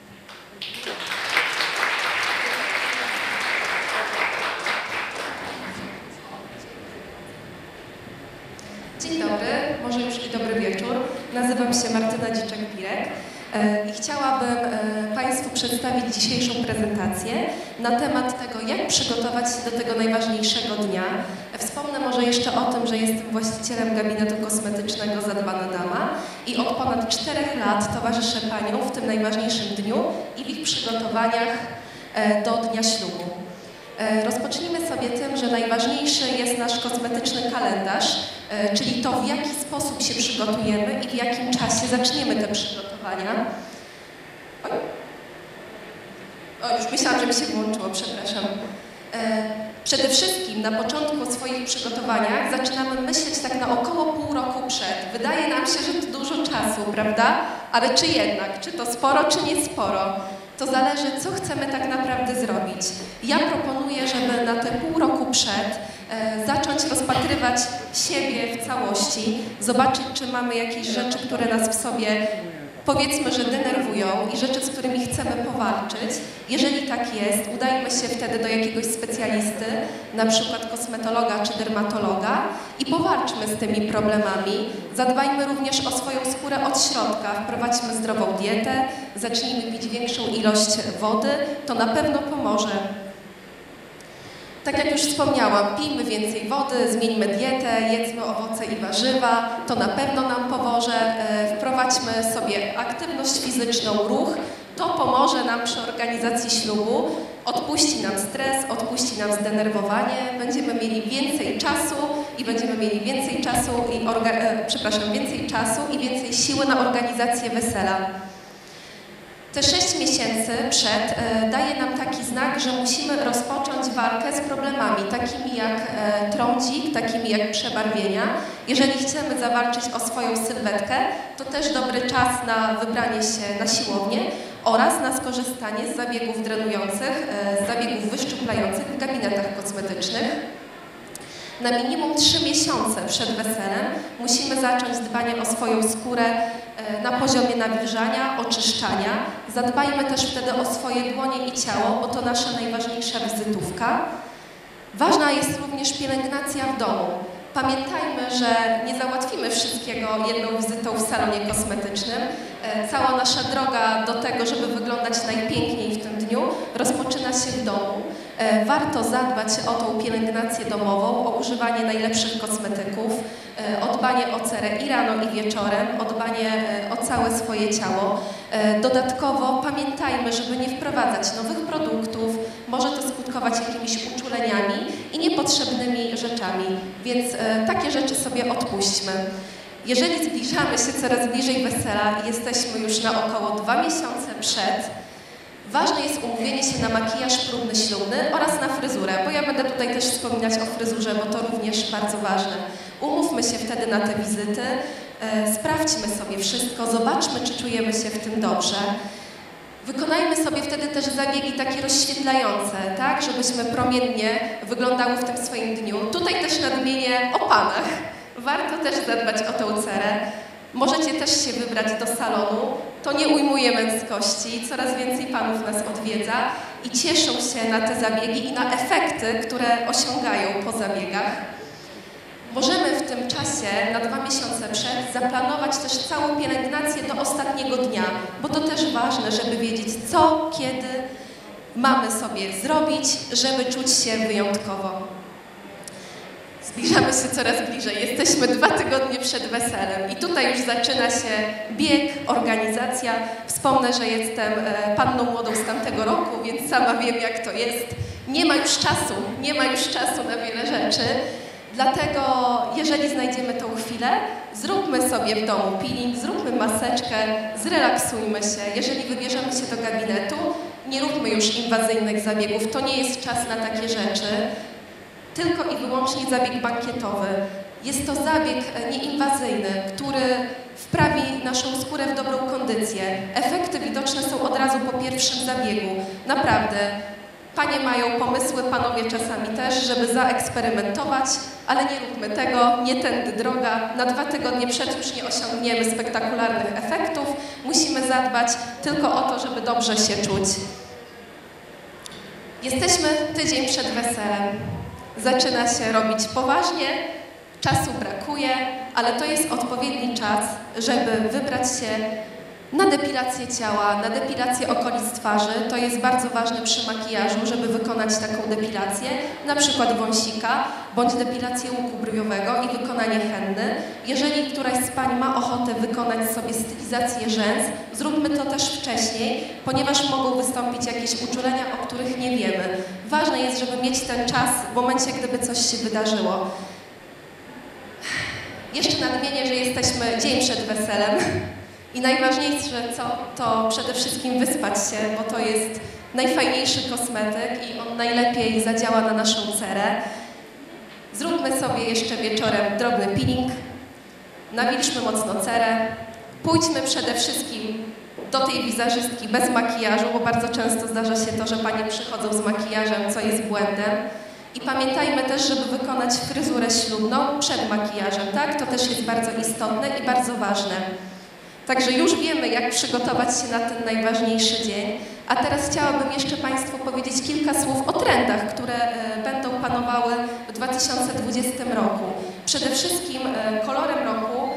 Dzień dobry, może już i dobry wieczór. Nazywam się Martyna Dziczek-Pirek i chciałabym Państwu przedstawić dzisiejszą prezentację na temat tego, jak przygotować się do tego najważniejszego dnia. Wspomnę może jeszcze o tym, że jestem właścicielem gabinetu kosmetycznego Zadbana Dama i od ponad 4 lat towarzyszę Paniom w tym najważniejszym dniu i w ich przygotowaniach do dnia ślubu. Rozpocznijmy sobie tym, że najważniejszy jest nasz kosmetyczny kalendarz, czyli to, w jaki sposób się przygotujemy i w jakim czasie zaczniemy te przygotowania. Już myślałam, że mi się włączyło, przepraszam. Przede wszystkim na początku swoich przygotowaniach zaczynamy myśleć tak na około pół roku przed. Wydaje nam się, że to dużo czasu, prawda? Ale czy jednak? Czy to sporo, czy nie sporo? To zależy, co chcemy tak naprawdę zrobić. Ja proponuję, żeby na te pół roku przed zacząć rozpatrywać siebie w całości, zobaczyć, czy mamy jakieś rzeczy, które nas w sobie, powiedzmy, że denerwują i rzeczy, z którymi chcemy powalczyć. Jeżeli tak jest, udajmy się wtedy do jakiegoś specjalisty, na przykład kosmetologa czy dermatologa i powalczmy z tymi problemami. Zadbajmy również o swoją skórę od środka, wprowadźmy zdrową dietę, zacznijmy pić większą ilość wody, to na pewno pomoże. Tak jak już wspomniałam, pijmy więcej wody, zmieńmy dietę, jedzmy owoce i warzywa, to na pewno nam pomoże. Wprowadźmy sobie aktywność fizyczną, ruch, to pomoże nam przy organizacji ślubu, odpuści nam stres, odpuści nam zdenerwowanie, będziemy mieli więcej czasu i więcej czasu i więcej siły na organizację wesela. Te 6 miesięcy przed daje nam taki znak, że musimy rozpocząć walkę z problemami, takimi jak trądzik, takimi jak przebarwienia. Jeżeli chcemy zawalczyć o swoją sylwetkę, to też dobry czas na wybranie się na siłownię oraz na skorzystanie z zabiegów drenujących, z zabiegów wyszczuplających w gabinetach kosmetycznych. Na minimum 3 miesiące przed weselem musimy zacząć dbanie o swoją skórę na poziomie nawilżania, oczyszczania. Zadbajmy też wtedy o swoje dłonie i ciało, bo to nasza najważniejsza wizytówka. Ważna jest również pielęgnacja w domu. Pamiętajmy, że nie załatwimy wszystkiego jedną wizytą w salonie kosmetycznym. Cała nasza droga do tego, żeby wyglądać najpiękniej w tym dniu, dniu rozpoczyna się w domu. Warto zadbać o tą pielęgnację domową, o używanie najlepszych kosmetyków, o dbanie o cerę i rano, i wieczorem, o dbanie o całe swoje ciało. Dodatkowo pamiętajmy, żeby nie wprowadzać nowych produktów, może to skutkować jakimiś uczuleniami i niepotrzebnymi rzeczami, więc takie rzeczy sobie odpuśćmy. Jeżeli zbliżamy się coraz bliżej wesela i jesteśmy już na około 2 miesiące przed, ważne jest umówienie się na makijaż próbny ślubny oraz na fryzurę, bo ja będę tutaj też wspominać o fryzurze, bo to również bardzo ważne. Umówmy się wtedy na te wizyty, sprawdźmy sobie wszystko, zobaczmy, czy czujemy się w tym dobrze. Wykonajmy sobie wtedy też zabiegi takie rozświetlające, tak, żebyśmy promiennie wyglądały w tym swoim dniu. Tutaj też nadmienię o panach. Warto też zadbać o tę cerę. Możecie też się wybrać do salonu. To nie ujmuje męskości. Coraz więcej panów nas odwiedza i cieszą się na te zabiegi i na efekty, które osiągają po zabiegach. Możemy w tym czasie, na 2 miesiące przed, zaplanować też całą pielęgnację do ostatniego dnia, bo to też ważne, żeby wiedzieć, co, kiedy mamy sobie zrobić, żeby czuć się wyjątkowo. Zbliżamy się coraz bliżej. Jesteśmy 2 tygodnie przed weselem i tutaj już zaczyna się bieg, organizacja. Wspomnę, że jestem panną młodą z tamtego roku, więc sama wiem, jak to jest. Nie ma już czasu na wiele rzeczy. Dlatego, jeżeli znajdziemy tą chwilę, zróbmy sobie w domu peeling, zróbmy maseczkę, zrelaksujmy się. Jeżeli wybierzemy się do gabinetu, nie róbmy już inwazyjnych zabiegów. To nie jest czas na takie rzeczy. Tylko i wyłącznie zabieg bankietowy. Jest to zabieg nieinwazyjny, który wprawi naszą skórę w dobrą kondycję. Efekty widoczne są od razu po pierwszym zabiegu. Naprawdę. Panie mają pomysły, panowie czasami też, żeby zaeksperymentować, ale nie róbmy tego, nie tędy droga. Na 2 tygodnie przed już nie osiągniemy spektakularnych efektów. Musimy zadbać tylko o to, żeby dobrze się czuć. Jesteśmy tydzień przed weselem. Zaczyna się robić poważnie, czasu brakuje, ale to jest odpowiedni czas, żeby wybrać się na depilację ciała, na depilację okolic twarzy. To jest bardzo ważne przy makijażu, żeby wykonać taką depilację, na przykład wąsika, bądź depilację łuku brwiowego i wykonanie henny. Jeżeli któraś z pań ma ochotę wykonać sobie stylizację rzęs, zróbmy to też wcześniej, ponieważ mogą wystąpić jakieś uczulenia, o których nie wiemy. Ważne jest, żeby mieć ten czas w momencie, gdyby coś się wydarzyło. Jeszcze nadmienię, że jesteśmy dzień przed weselem. I najważniejsze co, to przede wszystkim wyspać się, bo to jest najfajniejszy kosmetyk i on najlepiej zadziała na naszą cerę. Zróbmy sobie jeszcze wieczorem drobny peeling, nawilżmy mocno cerę, pójdźmy przede wszystkim do tej wizerzystki bez makijażu, bo bardzo często zdarza się to, że panie przychodzą z makijażem, co jest błędem. I pamiętajmy też, żeby wykonać fryzurę ślubną przed makijażem, tak? To też jest bardzo istotne i bardzo ważne. Także już wiemy, jak przygotować się na ten najważniejszy dzień. A teraz chciałabym jeszcze Państwu powiedzieć kilka słów o trendach, które będą panowały w 2020 roku. Przede wszystkim kolorem roku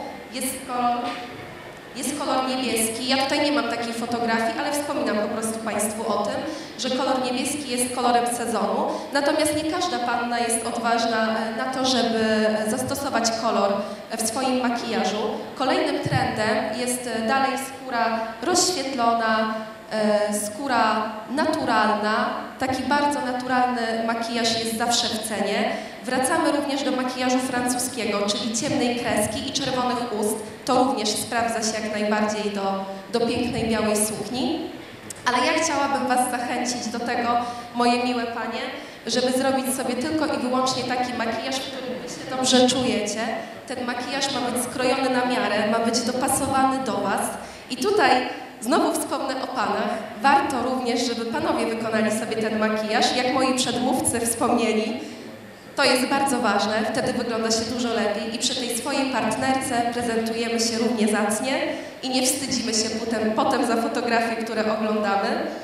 jest kolor niebieski. Ja tutaj nie mam takiej fotografii, ale wspominam po prostu Państwu o tym, że kolor niebieski jest kolorem sezonu. Natomiast nie każda panna jest odważna na to, żeby zastosować kolor w swoim makijażu. Kolejnym trendem jest dalej skóra rozświetlona, skóra naturalna. Taki bardzo naturalny makijaż jest zawsze w cenie. Wracamy również do makijażu francuskiego, czyli ciemnej kreski i czerwonych ust. To również sprawdza się jak najbardziej do pięknej białej sukni. Ale ja chciałabym Was zachęcić do tego, moje miłe panie, żeby zrobić sobie tylko i wyłącznie taki makijaż, w którym Wy się dobrze czujecie. Ten makijaż ma być skrojony na miarę, ma być dopasowany do Was. I tutaj znowu wspomnę o panach. Warto również, żeby panowie wykonali sobie ten makijaż, jak moi przedmówcy wspomnieli. To jest bardzo ważne, wtedy wygląda się dużo lepiej i przy tej swojej partnerce prezentujemy się równie zacnie i nie wstydzimy się potem za fotografie, które oglądamy.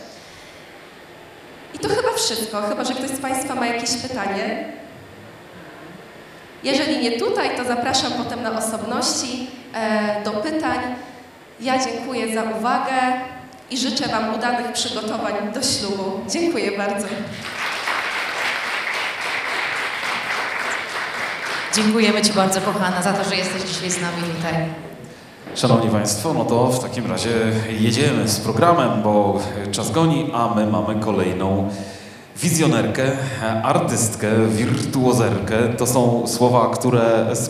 I to chyba wszystko, chyba że ktoś z Państwa ma jakieś pytanie. Jeżeli nie tutaj, to zapraszam potem na osobności do pytań. Ja dziękuję za uwagę i życzę Wam udanych przygotowań do ślubu. Dziękuję bardzo. Dziękujemy Ci bardzo, kochana, za to, że jesteś dzisiaj z nami tutaj. Szanowni Państwo, no to w takim razie jedziemy z programem, bo czas goni, a my mamy kolejną wizjonerkę, artystkę, wirtuozerkę. To są słowa, które z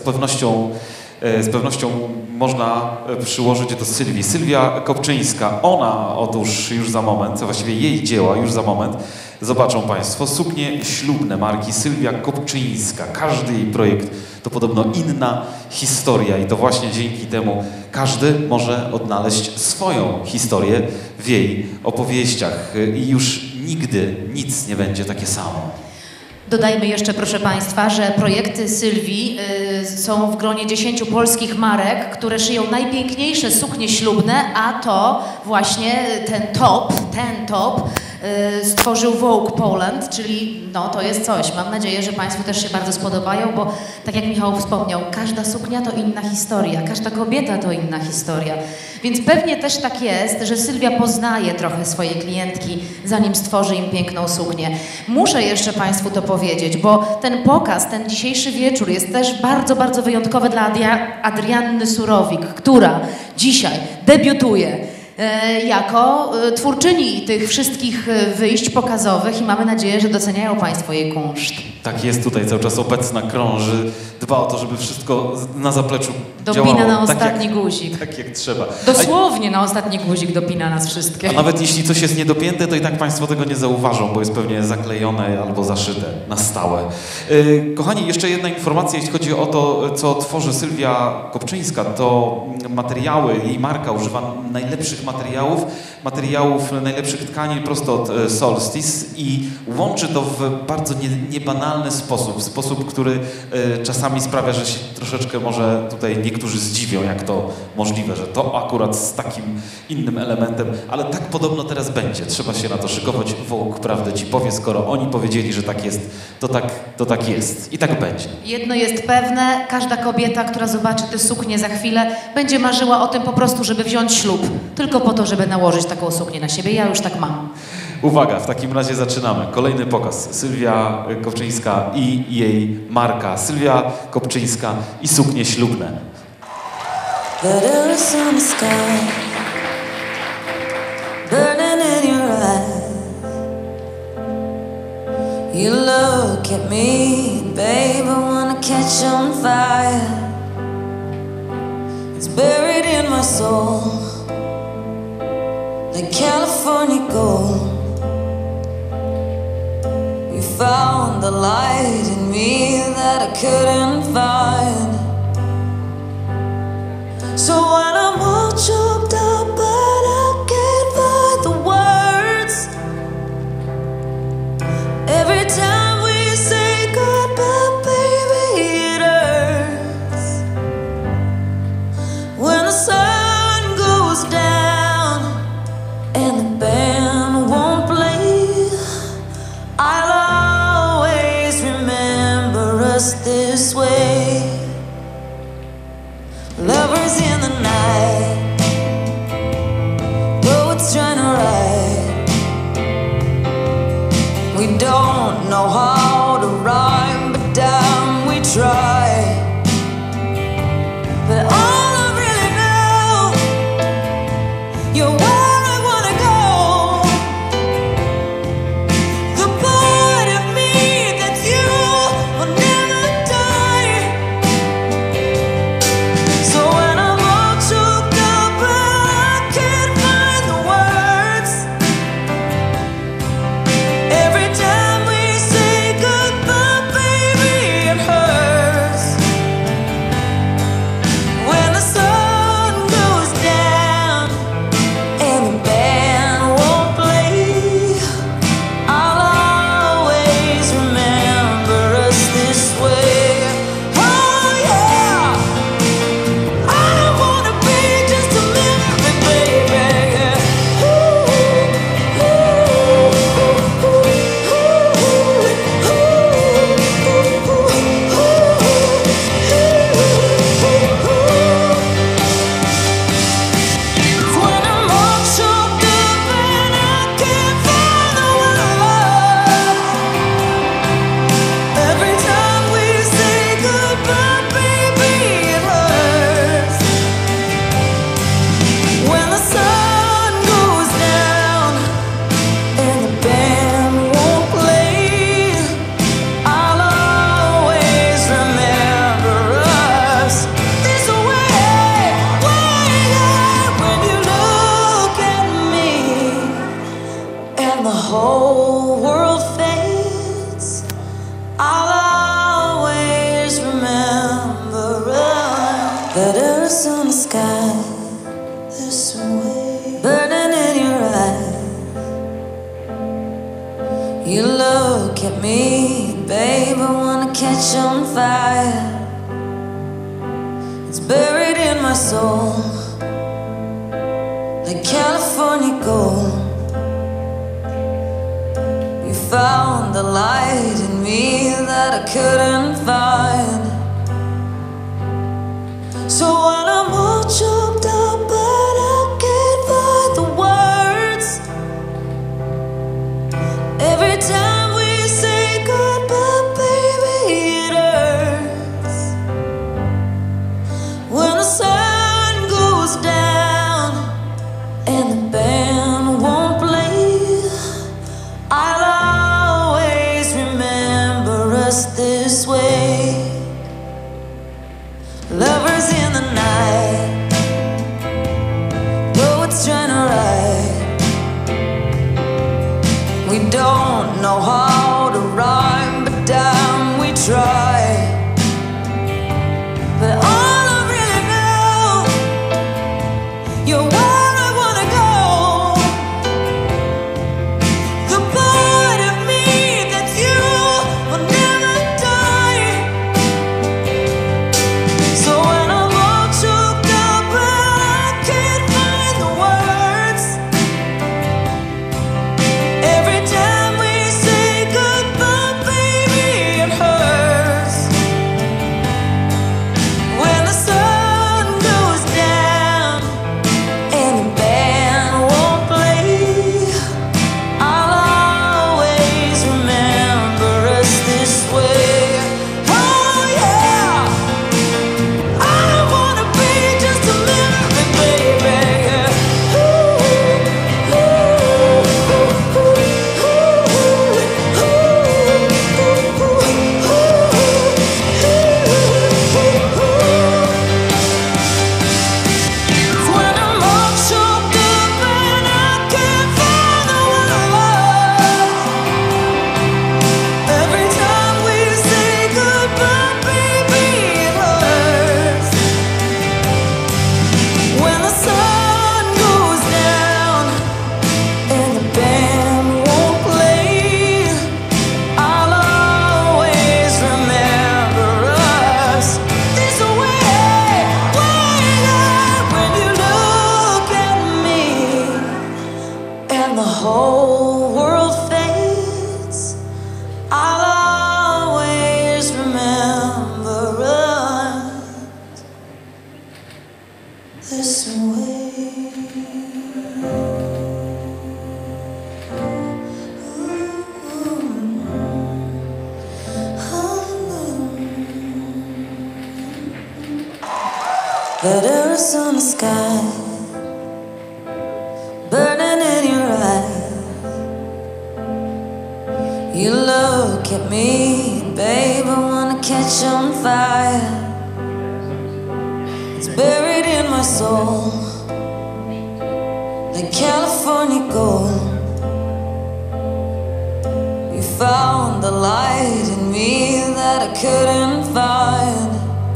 pewnością można przyłożyć do Sylwii. Sylwia Kopczyńska, ona otóż już za moment, właściwie jej dzieła już za moment, zobaczą Państwo, suknie ślubne marki Sylwia Kopczyńska. Każdy jej projekt to podobno inna historia i to właśnie dzięki temu każdy może odnaleźć swoją historię w jej opowieściach i już nigdy nic nie będzie takie samo. Dodajmy jeszcze, proszę Państwa, że projekty Sylwii są w gronie 10 polskich marek, które szyją najpiękniejsze suknie ślubne, a to właśnie ten top stworzył Vogue Poland, czyli no to jest coś. Mam nadzieję, że Państwu też się bardzo spodobają, bo tak jak Michał wspomniał, każda suknia to inna historia, każda kobieta to inna historia. Więc pewnie też tak jest, że Sylwia poznaje trochę swoje klientki, zanim stworzy im piękną suknię. Muszę jeszcze Państwu to powiedzieć, bo ten pokaz, ten dzisiejszy wieczór jest też bardzo, bardzo wyjątkowy dla Adrianny Surowik, która dzisiaj debiutuje jako twórczyni tych wszystkich wyjść pokazowych i mamy nadzieję, że doceniają Państwo jej kunszt. Tak jest, tutaj cały czas obecna, krąży, dba o to, żeby wszystko na zapleczu działało. Dopina na ostatni guzik. Tak jak trzeba. Dosłownie na ostatni guzik dopina nas wszystkie. A nawet jeśli coś jest niedopięte, to i tak Państwo tego nie zauważą, bo jest pewnie zaklejone albo zaszyte na stałe. Kochani, jeszcze jedna informacja, jeśli chodzi o to, co tworzy Sylwia Kopczyńska, to materiały, jej marka używa najlepszych materiałów najlepszych tkanin prosto od Solstice i łączy to w bardzo niebanalny sposób, który czasami sprawia, że się troszeczkę może tutaj niektórzy zdziwią, jak to możliwe, że to akurat z takim innym elementem, ale tak podobno teraz będzie. Trzeba się na to szykować. Vogue prawdę Ci powie, skoro oni powiedzieli, że tak jest, to tak jest i tak będzie. Jedno jest pewne, każda kobieta, która zobaczy te suknie za chwilę, będzie marzyła o tym po prostu, żeby wziąć ślub. Tylko po to, żeby nałożyć taką suknię na siebie. Ja już tak mam. Uwaga, w takim razie zaczynamy. Kolejny pokaz. Sylwia Kopczyńska i jej marka. Sylwia Kopczyńska i suknie ślubne. There is some sky burning in your eyes. You look at me, babe, I wanna catch on fire. It's buried in my soul, like California gold. You found the light in me that I couldn't find. So when I'm all choked up but I can't find the words, every time we say goodbye, baby, it hurts. When the sun goes down and the band won't play, I'll always remember us this way. Lovers in the night, poets trying to write. We don't know how to rhyme, but damn, we try. But all I really know, you're where I wanna go. The part of me that you will never die. So when I'm all choked up and I can't find the words, every time we say goodbye, baby, it hurts. Better is on the sky this way, burning in your eyes. You look at me, babe, I wanna catch on fire. It's buried in my soul, like California gold. You found the light in me that I couldn't find. So when I'm all choked up but I can't find the words, every time we say goodbye, baby, it hurts. When the sun goes down and the band won't play, I'll always remember us this way. Lovers in the night, poets trying to write. We don't know how to rhyme, but damn, we try. But all I really know, you're where I wanna go. The part of me that you will never die. So when I'm all choked up but I can't find the words, every time we say goodbye, baby, it hurts. When the sun goes down and the band won't play, I'll always remember us this way. Oh yeah, I don't wanna be just a memory, baby. When I'm all choked up and I can't find the words, every time we say goodbye, baby, it hurts. When the sun goes down and the band won't play, I'll always remember us this way. When you look at me and the whole world fades, I'll always remember us this way. Better is on the sky, burning in your eyes. You look at me, babe, I wanna catch on fire. It's buried in my soul, like California gold. You found the light in me that I couldn't find.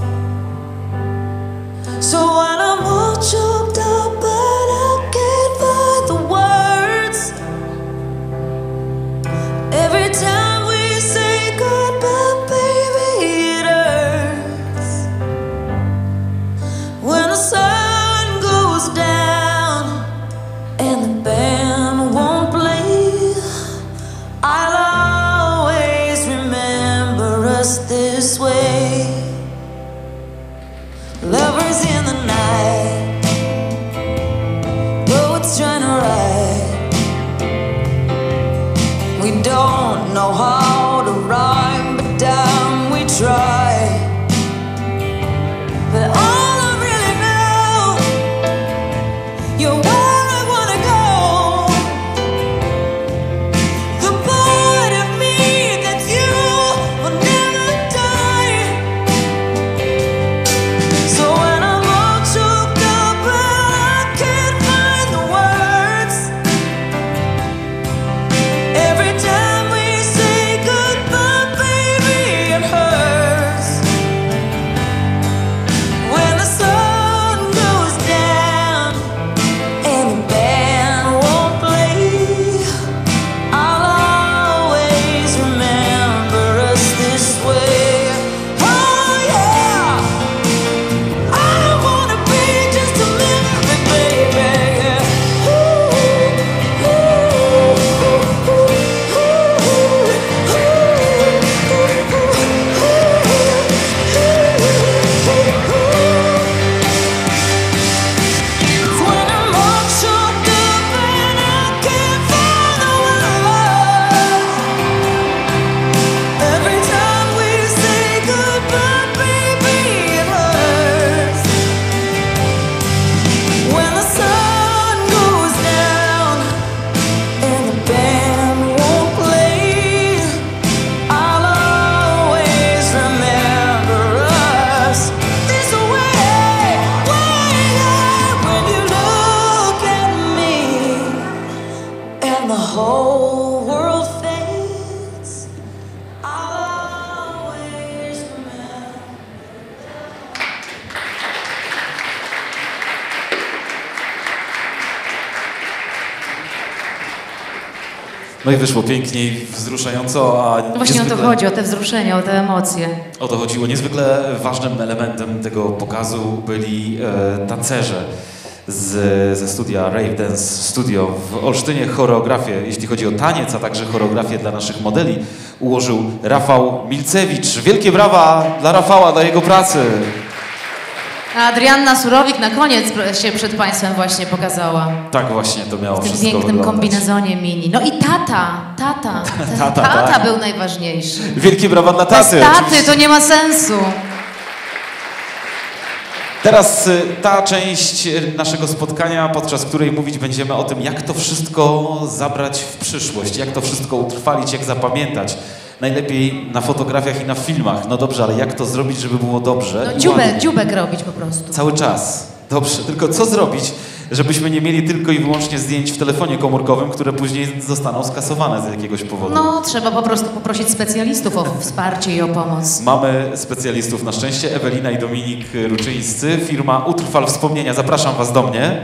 So when I'm all choked up but I can't find the words, every time we say goodbye, baby, it hurts. When the sun goes down and the band won't play, I'll always remember us this way. Lovers in the night, poets trying to write. We don't know how to rhyme, but damn, we try. But all I really know, you're where I wanna go. The part of me that you will never die. So when I'm all No i wyszło piękniej, wzruszająco, a No właśnie o to chodzi, o te wzruszenia, o te emocje. O to chodziło. Niezwykle ważnym elementem tego pokazu byli tancerze ze studia Rave Dance Studio w Olsztynie. Choreografię, jeśli chodzi o taniec, a także choreografię dla naszych modeli, ułożył Rafał Milcewicz. Wielkie brawa dla Rafała, dla jego pracy. A Adrianna Surowik na koniec się przed Państwem właśnie pokazała. Tak właśnie to miało W tym wszystko pięknym wyglądać. kombinezonie mini. No i tata tak. był najważniejszy. Wielkie brawa dla Bez taty. taty oczywiście. to nie ma sensu. Teraz ta część naszego spotkania, podczas której mówić będziemy o tym, jak to wszystko zabrać w przyszłość, jak to wszystko utrwalić, jak zapamiętać. Najlepiej na fotografiach i na filmach. No dobrze, ale jak to zrobić, żeby było dobrze? No, i ładnie? dziubek robić po prostu. Cały czas. Dobrze, tylko co zrobić, żebyśmy nie mieli tylko i wyłącznie zdjęć w telefonie komórkowym, które później zostaną skasowane z jakiegoś powodu? No, trzeba po prostu poprosić specjalistów o wsparcie i o pomoc. Mamy specjalistów na szczęście, Ewelina i Dominik Ruczyńscy, firma Utrwal Wspomnienia. Zapraszam Was do mnie.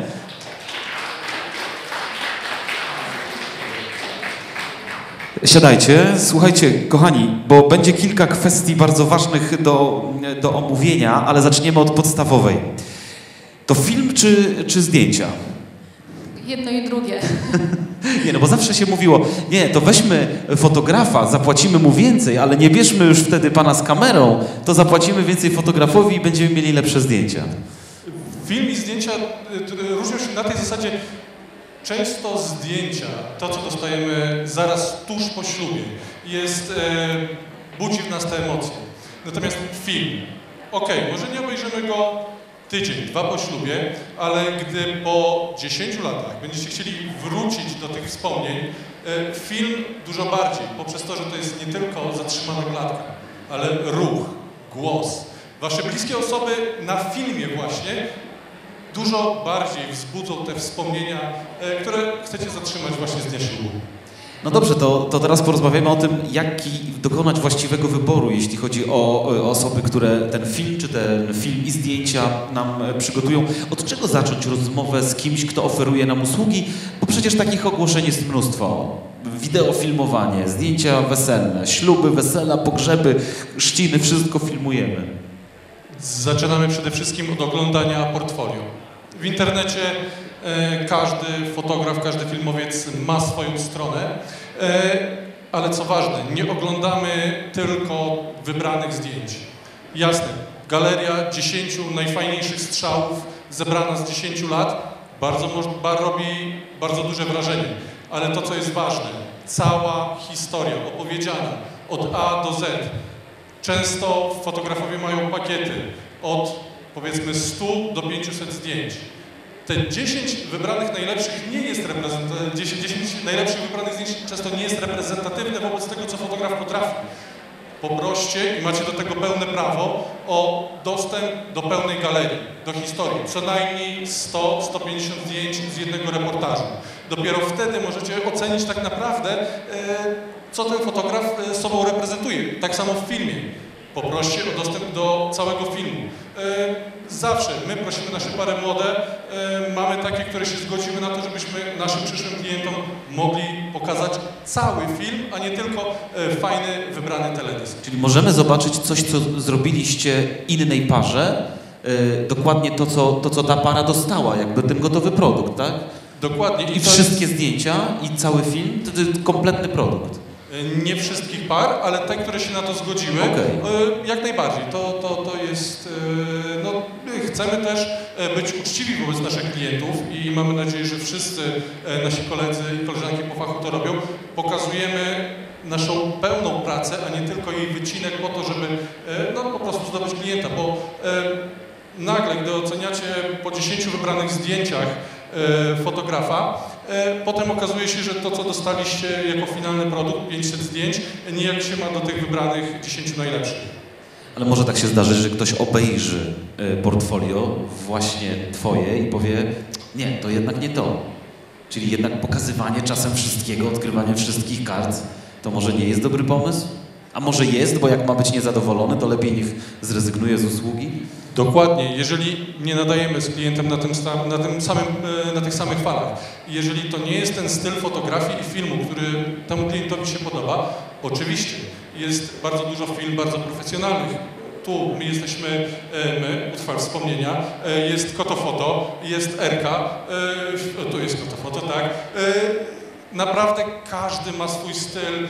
Siadajcie, słuchajcie, kochani, bo będzie kilka kwestii bardzo ważnych do omówienia, ale zaczniemy od podstawowej. To film czy zdjęcia? Jedno i drugie. Nie, no bo zawsze się mówiło, nie, to weźmy fotografa, zapłacimy mu więcej, ale nie bierzmy już wtedy pana z kamerą, to zapłacimy więcej fotografowi i będziemy mieli lepsze zdjęcia. Film i zdjęcia różnią się na tej zasadzie. Często zdjęcia, to co dostajemy zaraz tuż po ślubie, budzi w nas te emocje. Natomiast film, może nie obejrzymy go tydzień, 2 po ślubie, ale gdy po 10 latach będziecie chcieli wrócić do tych wspomnień, film dużo bardziej, poprzez to, że to jest nie tylko zatrzymana klatka, ale ruch, głos. Wasze bliskie osoby na filmie właśnie dużo bardziej wzbudzą te wspomnienia, które chcecie zatrzymać właśnie z dnia ślubu. No dobrze, to teraz porozmawiamy o tym, jaki dokonać właściwego wyboru, jeśli chodzi o osoby, które ten film, czy ten film i zdjęcia nam przygotują. Od czego zacząć rozmowę z kimś, kto oferuje nam usługi? Bo przecież takich ogłoszeń jest mnóstwo. Wideofilmowanie, zdjęcia weselne, śluby, wesela, pogrzeby, chrzciny, wszystko filmujemy. Zaczynamy przede wszystkim od oglądania portfolio. W internecie każdy fotograf, każdy filmowiec ma swoją stronę, ale co ważne, nie oglądamy tylko wybranych zdjęć. Jasne, galeria 10 najfajniejszych strzałów zebrana z 10 lat robi bardzo duże wrażenie, ale to, co jest ważne, cała historia opowiedziana od A do Z. Często fotografowie mają pakiety od powiedzmy 100 do 500 zdjęć. Te 10 wybranych najlepszych nie jest 10 najlepszych wybranych zdjęć często nie jest reprezentatywne wobec tego, co fotograf potrafi. Poproście i macie do tego pełne prawo o dostęp do pełnej galerii, do historii. Co najmniej 100-150 zdjęć z jednego reportażu. Dopiero wtedy możecie ocenić tak naprawdę, co ten fotograf sobą reprezentuje. Tak samo w filmie. Poproście o dostęp do całego filmu. Zawsze my prosimy nasze pary młode, mamy takie, które się zgodziły na to, żebyśmy naszym przyszłym klientom mogli pokazać cały film, a nie tylko fajny, wybrany teledysk. Czyli możemy zobaczyć coś, co zrobiliście innej parze, dokładnie to, co ta para dostała, jakby ten gotowy produkt, tak? Dokładnie. I wszystkie zdjęcia, i cały film, to jest kompletny produkt. Nie wszystkich par, ale te, które się na to zgodziły, jak najbardziej. To jest, no, chcemy też być uczciwi wobec naszych klientów i mamy nadzieję, że wszyscy nasi koledzy i koleżanki po fachu to robią. Pokazujemy naszą pełną pracę, a nie tylko jej wycinek po to, żeby no, po prostu zdobyć klienta, bo nagle, gdy oceniacie po 10 wybranych zdjęciach fotografa, potem okazuje się, że to, co dostaliście jako finalny produkt, 500 zdjęć, nijak się ma do tych wybranych 10 najlepszych. Ale może tak się zdarzyć, że ktoś obejrzy portfolio właśnie twoje i powie, nie, to jednak nie to. Czyli jednak pokazywanie czasem wszystkiego, odkrywanie wszystkich kart, to może nie jest dobry pomysł? A może jest, bo jak ma być niezadowolony, to lepiej niech zrezygnuje z usługi? Dokładnie. Jeżeli nie nadajemy z klientem na tych samych falach, jeżeli to nie jest ten styl fotografii i filmu, który temu klientowi się podoba, oczywiście jest bardzo dużo film bardzo profesjonalnych. Tu my jesteśmy, Utrwal Wspomnienia, jest Kotofoto, jest Erka, tu jest Kotofoto, tak. Naprawdę każdy ma swój styl,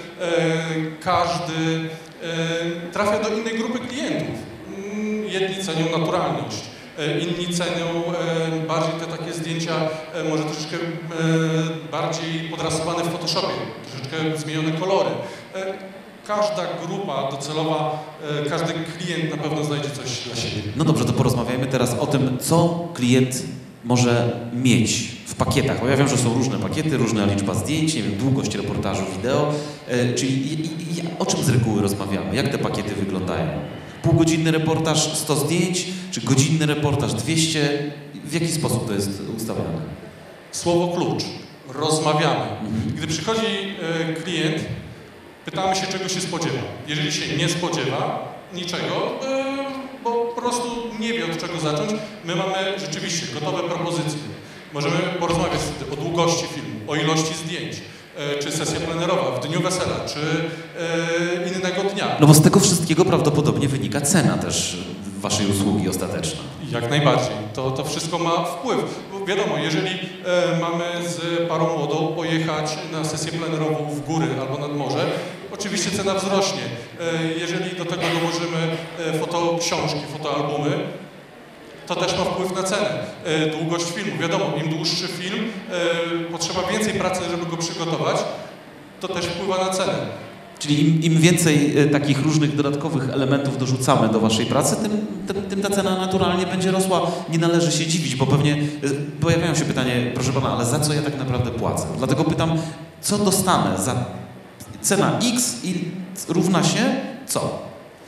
każdy trafia do innej grupy klientów. Jedni cenią naturalność, inni cenią bardziej te takie zdjęcia, może troszeczkę bardziej podrasowane w Photoshopie, troszeczkę zmienione kolory. Każda grupa docelowa, każdy klient na pewno znajdzie coś dla siebie. No dobrze, to porozmawiajmy teraz o tym, co klient może mieć w pakietach. Bo ja wiem, że są różne pakiety, różna liczba zdjęć, nie wiem, długość reportażu, wideo. Czyli o czym z reguły rozmawiamy? Jak te pakiety wyglądają? Półgodzinny reportaż, 100 zdjęć, czy godzinny reportaż, 200? W jaki sposób to jest ustawione? Słowo klucz. Rozmawiamy. Gdy przychodzi klient, pytamy się, czego się spodziewa. Jeżeli się nie spodziewa niczego, bo po prostu nie wie, od czego zacząć, my mamy rzeczywiście gotowe propozycje. Możemy porozmawiać wtedy o długości filmu, o ilości zdjęć, czy sesja plenerowa, w dniu wesela, czy innego dnia. No bo z tego wszystkiego prawdopodobnie wynika cena też waszej usługi ostateczna. Jak najbardziej. To wszystko ma wpływ. Bo wiadomo, jeżeli mamy z parą młodą pojechać na sesję plenerową w góry albo nad morze, oczywiście cena wzrośnie. Jeżeli do tego dołożymy fotoksiążki, fotoalbumy, to też ma wpływ na cenę. Długość filmu. Wiadomo, im dłuższy film, potrzeba więcej pracy, żeby go przygotować, to też wpływa na cenę. Czyli im więcej takich różnych dodatkowych elementów dorzucamy do waszej pracy, tym ta cena naturalnie będzie rosła. Nie należy się dziwić, bo pewnie pojawiają się pytania, proszę pana, ale za co ja tak naprawdę płacę? Dlatego pytam, co dostanę za cena X i równa się co?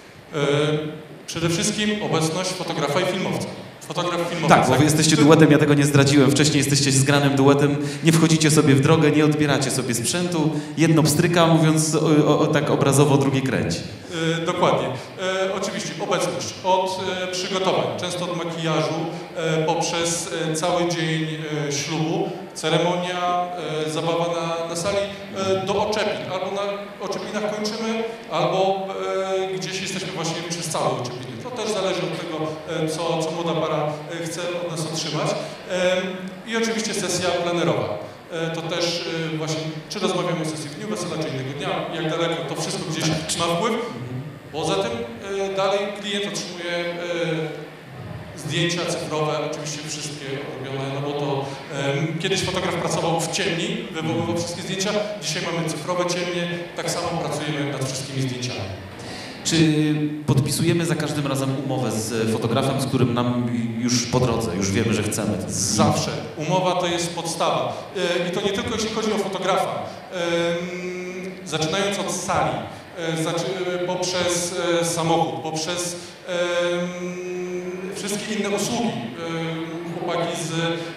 Przede wszystkim obecność fotografa i filmowca. Fotograf, filmowiec. Tak, bo wy jesteście duetem, ja tego nie zdradziłem. Wcześniej jesteście zgranym duetem, nie wchodzicie sobie w drogę, nie odbieracie sobie sprzętu. Jedno pstryka, mówiąc tak obrazowo, drugie kręci. Dokładnie. Oczywiście obecność od przygotowań, często od makijażu, poprzez cały dzień ślubu, ceremonia, zabawa na sali, do oczepin. Albo na oczepinach kończymy, albo gdzieś jesteśmy właśnie przez całe oczepiny. To też zależy od tego, co młoda para chce od nas otrzymać. I oczywiście sesja plenerowa. To też właśnie, czy rozmawiamy o sesji w dniu wesela, czy innego dnia, jak daleko, to wszystko gdzieś ma wpływ. Poza tym dalej klient otrzymuje zdjęcia cyfrowe, oczywiście wszystkie robione, no bo to kiedyś fotograf pracował w ciemni, wywoływał wszystkie zdjęcia, dzisiaj mamy cyfrowe ciemnie, tak samo pracujemy nad wszystkimi zdjęciami. Czy podpisujemy za każdym razem umowę z fotografem, z którym nam już po drodze, już wiemy, że chcemy? Zawsze. Umowa to jest podstawa. I to nie tylko jeśli chodzi o fotografa. Zaczynając od sali, poprzez samochód, poprzez wszystkie inne usługi. Chłopaki z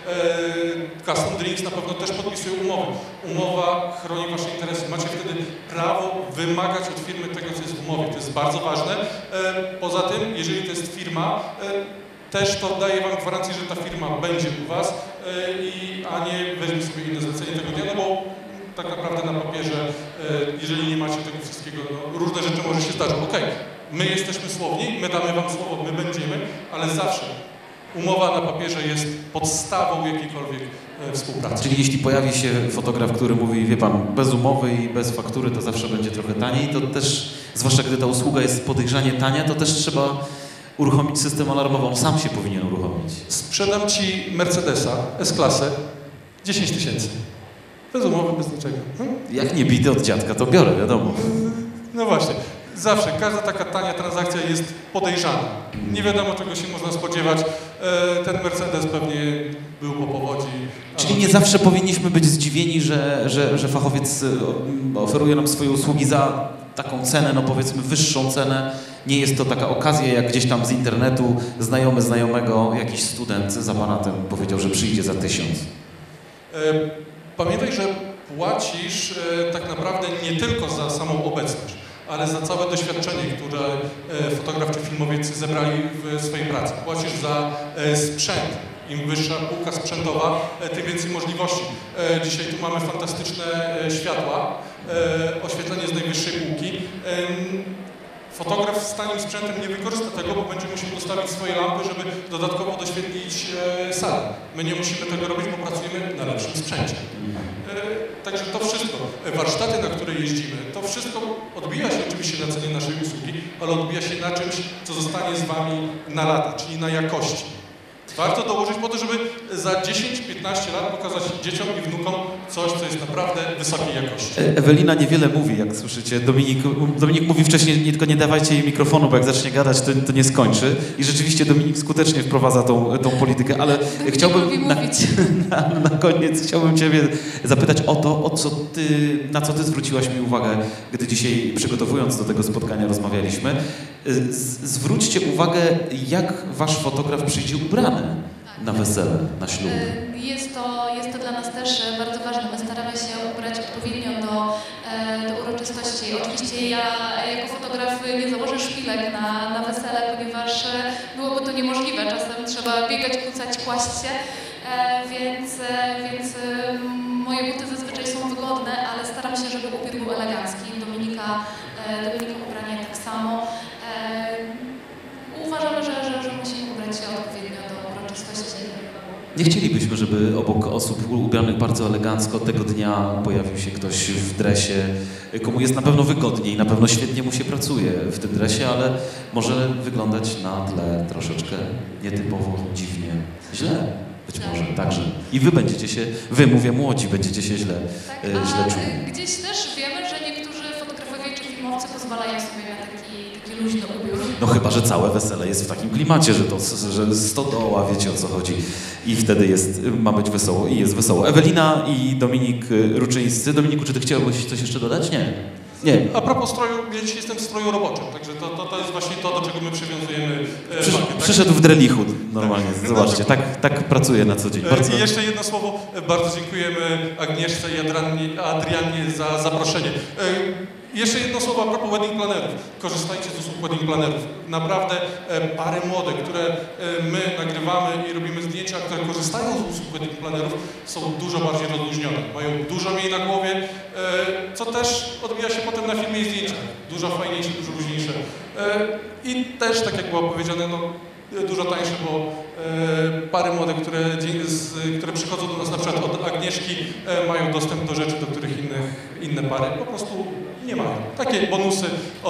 Custom Drinks na pewno też podpisują umowę. Umowa chroni wasze interesy. Macie wtedy prawo wymagać od firmy tego, co jest w umowie. To jest bardzo ważne. Poza tym, jeżeli to jest firma, też to daje wam gwarancję, że ta firma będzie u was, a nie weźmie sobie inne zlecenie tego dnia, no bo tak naprawdę na papierze, jeżeli nie macie tego wszystkiego, no, różne rzeczy może się zdarzyć. Okej, my jesteśmy słowni, my damy wam słowo, my będziemy, ale zawsze umowa na papierze jest podstawą jakiejkolwiek współpracy. Czyli jeśli pojawi się fotograf, który mówi, wie pan, bez umowy i bez faktury, to zawsze będzie trochę taniej, to też, zwłaszcza gdy ta usługa jest podejrzanie tania, to też trzeba uruchomić system alarmowy. On sam się powinien uruchomić. Sprzedam ci Mercedesa S-klasę 10 000. Bez umowy, bez niczego. Jak nie bity od dziadka, to biorę, wiadomo. No właśnie. Zawsze. Każda taka tania transakcja jest podejrzana. Nie wiadomo, czego się można spodziewać. Ten Mercedes pewnie był po powodzi. Czyli nie zawsze powinniśmy być zdziwieni, że fachowiec oferuje nam swoje usługi za taką cenę, no powiedzmy wyższą cenę. Nie jest to taka okazja, jak gdzieś tam z internetu znajomy znajomego, jakiś student z aparatem powiedział, że przyjdzie za 1000. Pamiętaj, że płacisz tak naprawdę nie tylko za samą obecność, ale za całe doświadczenie, które fotograf czy filmowiec zebrali w swojej pracy. Płacisz za sprzęt. Im wyższa półka sprzętowa, tym więcej możliwości. Dzisiaj tu mamy fantastyczne światła, oświetlenie z najwyższej półki. Fotograf z tanim sprzętem nie wykorzysta tego, bo będzie musiał dostawić swoje lampy, żeby dodatkowo doświetlić salę. My nie musimy tego robić, bo pracujemy na lepszym sprzęcie. Także to wszystko, warsztaty, na które jeździmy, to wszystko odbija się oczywiście na cenie naszej usługi, ale odbija się na czymś, co zostanie z Wami na lata, czyli na jakości. Warto dołożyć po to, żeby za 10-15 lat pokazać dzieciom i wnukom coś, co jest naprawdę wysokiej jakości. Ewelina niewiele mówi, jak słyszycie. Dominik mówi wcześniej, tylko nie dawajcie jej mikrofonu, bo jak zacznie gadać, to nie skończy. I rzeczywiście Dominik skutecznie wprowadza tą politykę, ale chciałbym na koniec chciałbym Ciebie zapytać o to, na co Ty zwróciłaś mi uwagę, gdy dzisiaj przygotowując do tego spotkania rozmawialiśmy. Zwróćcie uwagę, jak Wasz fotograf przyjdzie ubrany na wesele, na ślub. Jest to dla nas też bardzo ważne. My staramy się ubrać odpowiednio do uroczystości. Oczywiście ja jako fotograf nie założę szpilek na wesele, ponieważ byłoby to niemożliwe. Czasem trzeba biegać, kłócać, kłaść się, więc moje buty zazwyczaj są wygodne, ale staram się, żeby ubiór był elegancki. Dominika ubranie tak samo. Uważamy, że musimy ubrać się odpowiednio do uroczystości. Nie chcielibyśmy, żeby obok osób ubranych bardzo elegancko tego dnia pojawił się ktoś w dresie, komu jest na pewno wygodniej, na pewno świetnie mu się pracuje w tym dresie, ale może wyglądać na tle troszeczkę nietypowo, dziwnie, źle. Być może także. I wy mówię młodzi, będziecie się źle czuli. Gdzieś też wiemy, że niektórzy fotografowie czy filmowcy pozwalają sobie na taki luźny ubiór. No chyba, że całe wesele jest w takim klimacie, że stodoła, wiecie o co chodzi. I wtedy ma być wesoło i jest wesoło. Ewelina i Dominik Ruczyńscy. Dominiku, czy Ty chciałbyś coś jeszcze dodać? Nie. A propos stroju, ja dzisiaj jestem w stroju roboczym, także to jest właśnie to, do czego my przywiązujemy wagę. Tak? Przyszedł w drelichu normalnie, zobaczcie, tak pracuje na co dzień. I jeszcze jedno słowo, bardzo dziękujemy Agnieszce i Adrianie za zaproszenie. Jeszcze jedno słowo a propos wedding planerów. Korzystajcie z usług wedding planerów. Naprawdę pary młode, które my nagrywamy i robimy zdjęcia, które korzystają z usług wedding planerów, są dużo bardziej rozluźnione. Mają dużo mniej na głowie, co też odbija się potem na filmie i zdjęciach. Dużo fajniejsze, dużo luźniejsze. I też, tak jak było powiedziane, dużo tańsze, bo pary młode, które przychodzą do nas na przykład od Agnieszki, mają dostęp do rzeczy, do których inne pary po prostu nie mają. Takie bonusy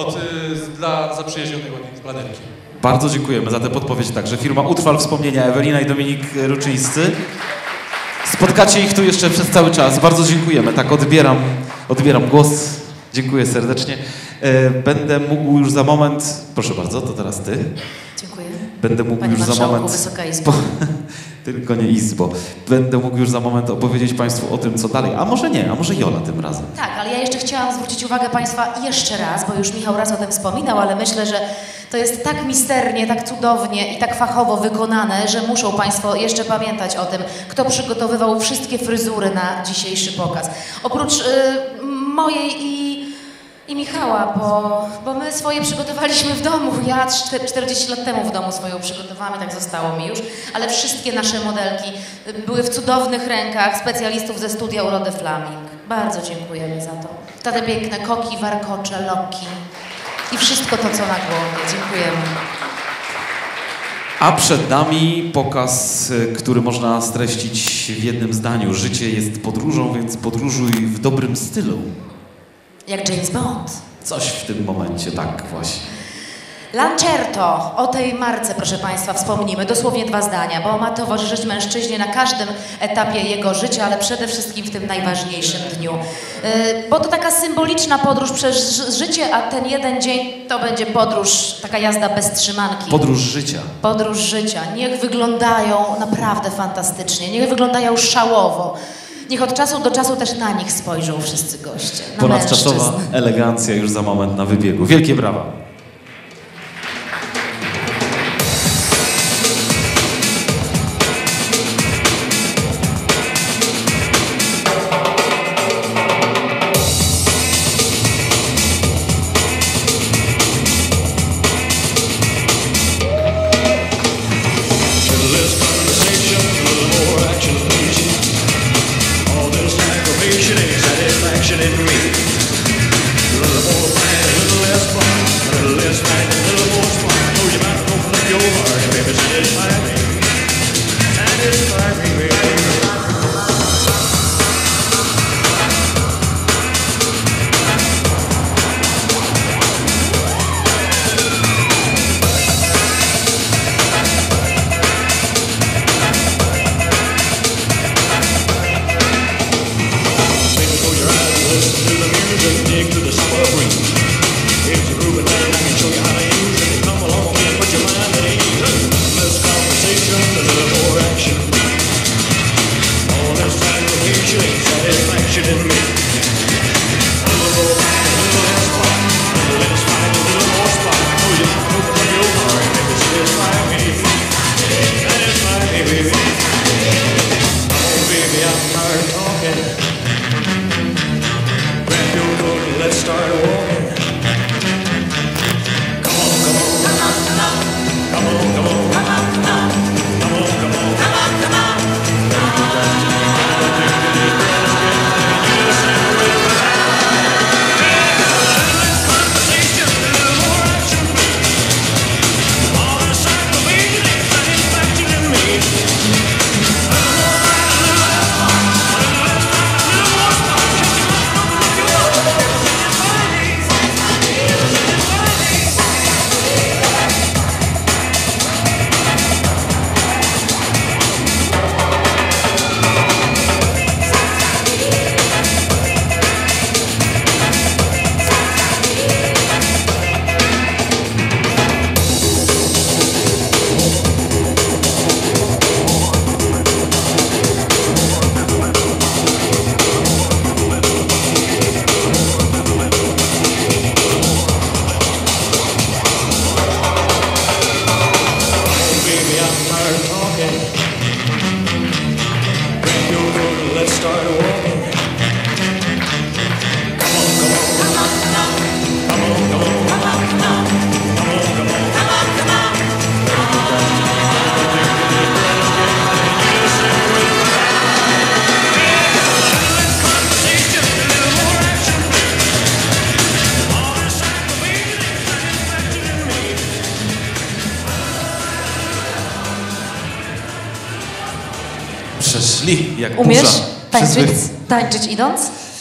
dla zaprzyjaźnionej wedding planerki. Bardzo dziękujemy za tę podpowiedź także. Firma Utrwal Wspomnienia, Ewelina i Dominik Ruczyńscy. Spotkacie ich tu jeszcze przez cały czas. Bardzo dziękujemy. Tak, odbieram głos. Dziękuję serdecznie. Będę mógł już za moment... Proszę bardzo, to teraz Ty. Dziękuję. Będę mógł Panie już za moment... Wysoka Izbo. Tylko nie Izbo. Będę mógł już za moment opowiedzieć Państwu o tym, co dalej. A może nie, a może Jola tym razem. Tak, ale ja jeszcze chciałam zwrócić uwagę Państwa jeszcze raz, bo już Michał raz o tym wspominał, ale myślę, że to jest tak misternie, tak cudownie i tak fachowo wykonane, że muszą Państwo jeszcze pamiętać o tym, kto przygotowywał wszystkie fryzury na dzisiejszy pokaz. Oprócz mojej i Michała, bo my swoje przygotowaliśmy w domu. Ja 40 lat temu w domu swoją przygotowałam i tak zostało mi już, ale wszystkie nasze modelki były w cudownych rękach specjalistów ze studia Urody Flaming. Bardzo dziękujemy za to. Za te piękne koki, warkocze, loki i wszystko to, co na głowie. Dziękujemy. A przed nami pokaz, który można streścić w jednym zdaniu. Życie jest podróżą, więc podróżuj w dobrym stylu. Jak James Bond. Coś w tym momencie, tak właśnie. Lancerto. O tej marce, proszę Państwa, wspomnimy. Dosłownie 2 zdania, bo ma towarzyszyć mężczyźnie na każdym etapie jego życia, ale przede wszystkim w tym najważniejszym dniu. Bo to taka symboliczna podróż przez życie, a ten jeden dzień to będzie podróż, taka jazda bez trzymanki. Podróż życia. Podróż życia. Niech wyglądają naprawdę fantastycznie, niech szałowo. Niech od czasu do czasu też na nich spojrzą wszyscy goście. Ponadczasowa elegancja już za moment na wybiegu. Wielkie brawa. Przeszli jak Umiesz burza. tańczyć idąc?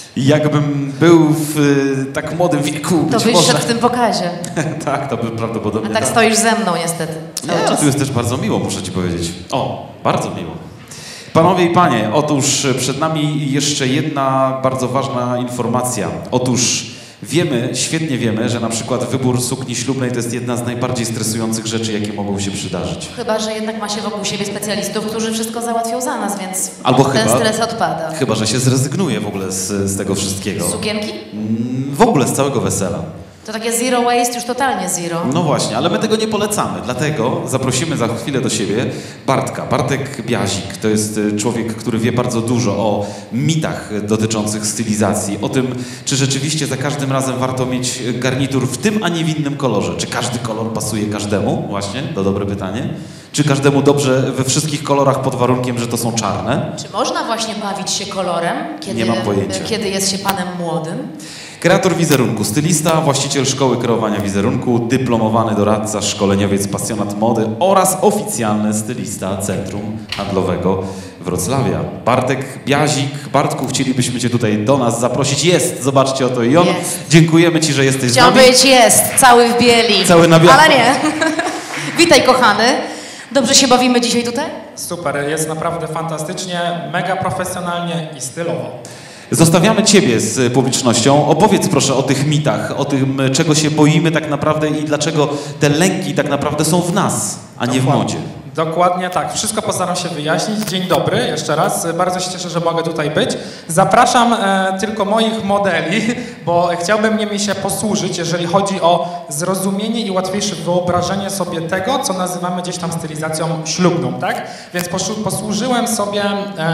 Jakbym był w tak młodym wieku, To być byś może. szedł w tym pokazie. Tak, to by A prawdopodobnie tak stoisz ze mną niestety. Cały Nie, czas. tu jest też bardzo miło, muszę ci powiedzieć. O, bardzo miło. Panowie i panie, otóż przed nami jeszcze jedna bardzo ważna informacja. Otóż wiemy, świetnie wiemy, że na przykład wybór sukni ślubnej to jest jedna z najbardziej stresujących rzeczy, jakie mogą się przydarzyć. Chyba, że jednak ma się wokół siebie specjalistów, którzy wszystko załatwią za nas, więc Albo ten chyba- stres odpada. Chyba, że się zrezygnuje w ogóle z tego wszystkiego. Sukienki? W ogóle z całego wesela. To takie zero waste, już totalnie zero. No właśnie, ale my tego nie polecamy, dlatego zaprosimy za chwilę do siebie Bartka. Bartek Biazik to jest człowiek, który wie bardzo dużo o mitach dotyczących stylizacji, o tym, czy rzeczywiście za każdym razem warto mieć garnitur w tym, a nie w innym kolorze. Czy każdy kolor pasuje każdemu? Właśnie, to dobre pytanie. Czy każdemu dobrze we wszystkich kolorach pod warunkiem, że to są czarne? Czy można właśnie bawić się kolorem, Nie mam pojęcia. kiedy jest się panem młodym? Kreator wizerunku, stylista, właściciel szkoły kreowania wizerunku, dyplomowany doradca, szkoleniowiec, pasjonat mody oraz oficjalny stylista Centrum Handlowego Wrocławia. Bartek Biazik. Bartku, chcielibyśmy Cię tutaj do nas zaprosić. Jest, zobaczcie, oto i on. Jest. Dziękujemy Ci, że jesteś Chciał z nami. być, jest, cały w bieli. Cały na biało. Ale nie. Witaj, kochany. Dobrze się bawimy dzisiaj tutaj? Super, jest naprawdę fantastycznie, mega profesjonalnie i stylowo. Zostawiamy Ciebie z publicznością. Opowiedz proszę o tych mitach, o tym, czego się boimy tak naprawdę i dlaczego te lęki tak naprawdę są w nas, a nie w modzie. Dokładnie tak. Wszystko postaram się wyjaśnić. Dzień dobry jeszcze raz. Bardzo się cieszę, że mogę tutaj być. Zapraszam tylko moich modeli, bo chciałbym nimi się posłużyć, jeżeli chodzi o zrozumienie i łatwiejsze wyobrażenie sobie tego, co nazywamy gdzieś tam stylizacją ślubną, tak? Więc posłużyłem sobie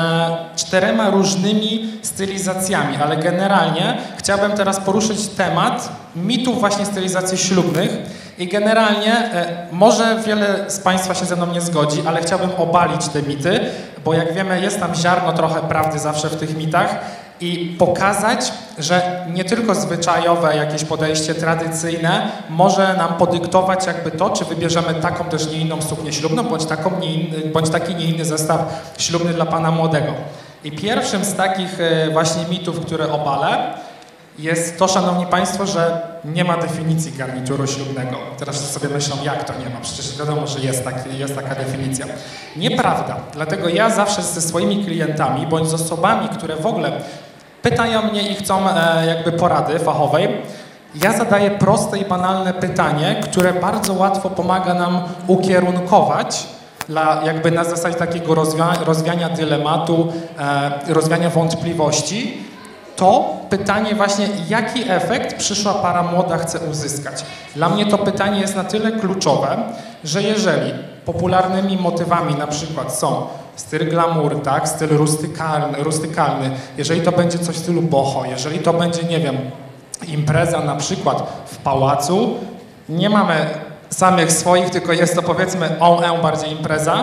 4 różnymi stylizacjami, ale generalnie chciałbym teraz poruszyć temat mitów właśnie stylizacji ślubnych. I generalnie może wiele z Państwa się ze mną nie zgodzi, ale chciałbym obalić te mity, bo jak wiemy jest tam ziarno trochę prawdy zawsze w tych mitach. i pokazać, że nie tylko zwyczajowe jakieś podejście tradycyjne może nam podyktować jakby to, czy wybierzemy taką też nie inną suknię ślubną, bądź taki nie inny zestaw ślubny dla pana młodego. I pierwszym z takich właśnie mitów, które obalę, jest to, szanowni państwo, że nie ma definicji garnituru ślubnego. Teraz sobie myślą, jak to nie ma? Przecież wiadomo, że jest taka definicja. Nieprawda. Dlatego ja zawsze ze swoimi klientami, bądź z osobami, które w ogóle pytają mnie i chcą jakby porady fachowej, ja zadaję proste i banalne pytanie, które bardzo łatwo pomaga nam ukierunkować jakby na zasadzie takiego rozwiania dylematu, rozwiania wątpliwości. To pytanie właśnie, jaki efekt przyszła para młoda chce uzyskać. Dla mnie to pytanie jest na tyle kluczowe, że jeżeli popularnymi motywami na przykład są styl glamour, tak, styl rustykalny, jeżeli to będzie coś w stylu boho, jeżeli to będzie, nie wiem, impreza na przykład w pałacu, nie mamy samych swoich, tylko jest to powiedzmy bardziej impreza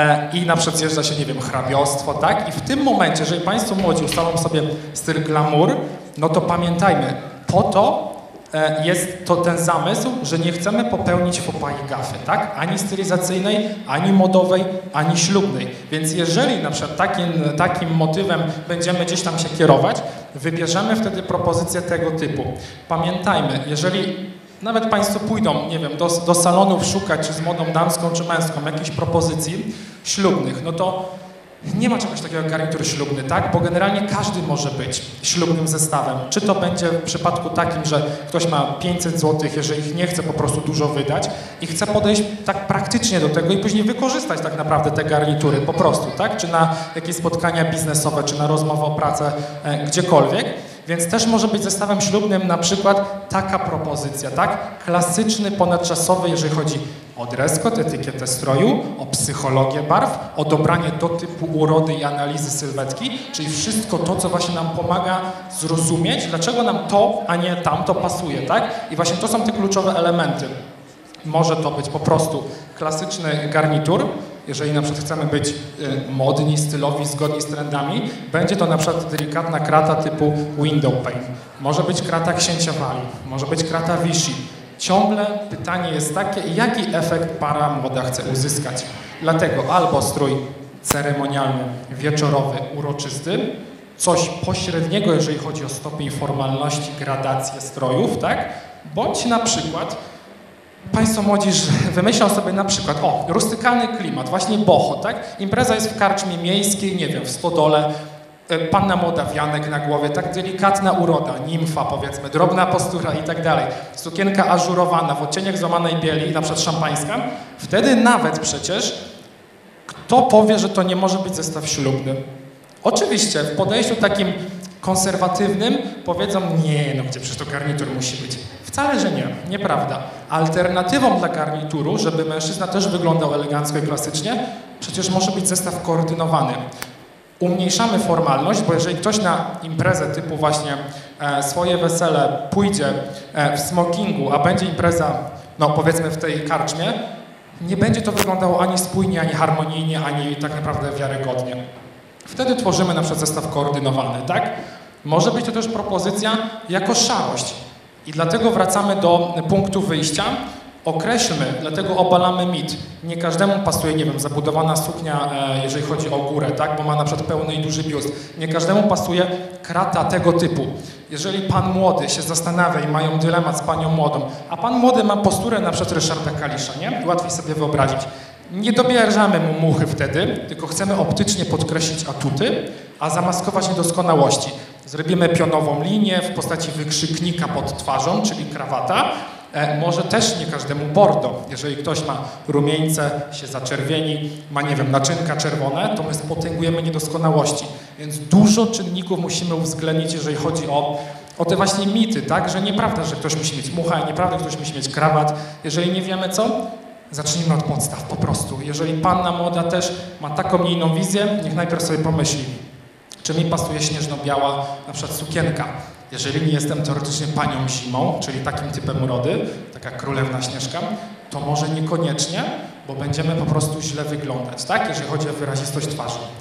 i na przykład zjeżdża się, nie wiem, hrabiostwo, tak? I w tym momencie, jeżeli państwo młodzi ustalą sobie styl glamour, no to pamiętajmy, po to jest to ten zamysł, że nie chcemy popełnić faux pas i gafy, tak? Ani stylizacyjnej, ani modowej, ani ślubnej. Więc jeżeli na przykład takim motywem będziemy gdzieś tam się kierować, wybierzemy wtedy propozycję tego typu. Pamiętajmy, jeżeli nawet państwo pójdą, nie wiem, do salonów szukać, czy z modą damską, czy męską, jakichś propozycji ślubnych, no to nie ma czegoś takiego jak garnitur ślubny, tak? Bo generalnie każdy może być ślubnym zestawem. Czy to będzie w przypadku takim, że ktoś ma 500 zł, jeżeli nie chce po prostu dużo wydać i chce podejść tak praktycznie do tego i później wykorzystać tak naprawdę te garnitury po prostu, tak? Czy na jakieś spotkania biznesowe, czy na rozmowę o pracę, gdziekolwiek. Więc też może być zestawem ślubnym na przykład taka propozycja, tak? Klasyczny, ponadczasowy, jeżeli chodzi o dress code, etykietę stroju, o psychologię barw, o dobranie do typu urody i analizy sylwetki, czyli wszystko to, co właśnie nam pomaga zrozumieć, dlaczego nam to, a nie tamto pasuje, tak? I właśnie to są te kluczowe elementy. Może to być po prostu klasyczny garnitur, jeżeli na przykład chcemy być modni, stylowi, zgodni z trendami, będzie to na przykład delikatna krata typu window pane. Może być krata księcia Walii, może być krata Vichy. Ciągle pytanie jest takie, jaki efekt para młoda chce uzyskać. Dlatego albo strój ceremonialny, wieczorowy, uroczysty, coś pośredniego, jeżeli chodzi o stopień formalności, gradację strojów, tak? Bądź na przykład państwo młodzi wymyślą sobie na przykład, rustykalny klimat, właśnie boho, tak? Impreza jest w karczmie miejskiej, nie wiem, w stodole, panna młoda, wianek na głowie, tak delikatna uroda, nimfa powiedzmy, drobna postura i tak dalej. Sukienka ażurowana w odcieniach złamanej bieli, na przykład szampańska. Wtedy nawet przecież kto powie, że to nie może być zestaw ślubny? Oczywiście w podejściu takim konserwatywnym powiedzą, nie, no gdzie przecież to garnitur musi być. Wcale, że nie, nieprawda. Alternatywą dla garnituru, żeby mężczyzna też wyglądał elegancko i klasycznie, przecież może być zestaw koordynowany. Umniejszamy formalność, bo jeżeli ktoś na imprezę typu właśnie swoje wesele pójdzie w smokingu, a będzie impreza, no powiedzmy w tej karczmie, nie będzie to wyglądało ani spójnie, ani harmonijnie, ani tak naprawdę wiarygodnie. Wtedy tworzymy na przykład zestaw koordynowany, tak? Może być to też propozycja jako szarość. I dlatego wracamy do punktu wyjścia. Określmy, dlatego obalamy mit. Nie każdemu pasuje, nie wiem, zabudowana suknia, jeżeli chodzi o górę, tak? Bo ma na przykład pełny i duży biust. Nie każdemu pasuje krata tego typu. Jeżeli pan młody się zastanawia i mają dylemat z panią młodą, a pan młody ma posturę na przykład Ryszarda Kalisza, nie? Łatwiej sobie wyobrazić. Nie dobierzamy mu muchy wtedy, tylko chcemy optycznie podkreślić atuty, a zamaskować niedoskonałości. Zrobimy pionową linię w postaci wykrzyknika pod twarzą, czyli krawata. Może też nie każdemu bordo. Jeżeli ktoś ma rumieńce, się zaczerwieni, ma, nie wiem, naczynka czerwone, to my spotęgujemy niedoskonałości. Więc dużo czynników musimy uwzględnić, jeżeli chodzi o te właśnie mity, tak? Że nieprawda, że ktoś musi mieć mucha, nieprawda, że ktoś musi mieć krawat. Jeżeli nie wiemy co, zacznijmy od podstaw po prostu. Jeżeli panna młoda też ma taką nie inną wizję, niech najpierw sobie pomyśli, czy mi pasuje śnieżno-biała na przykład sukienka. Jeżeli nie jestem teoretycznie panią zimą, czyli takim typem urody, taka królewna Śnieżka, to może niekoniecznie, bo będziemy po prostu źle wyglądać, tak? Jeżeli chodzi o wyrazistość twarzy.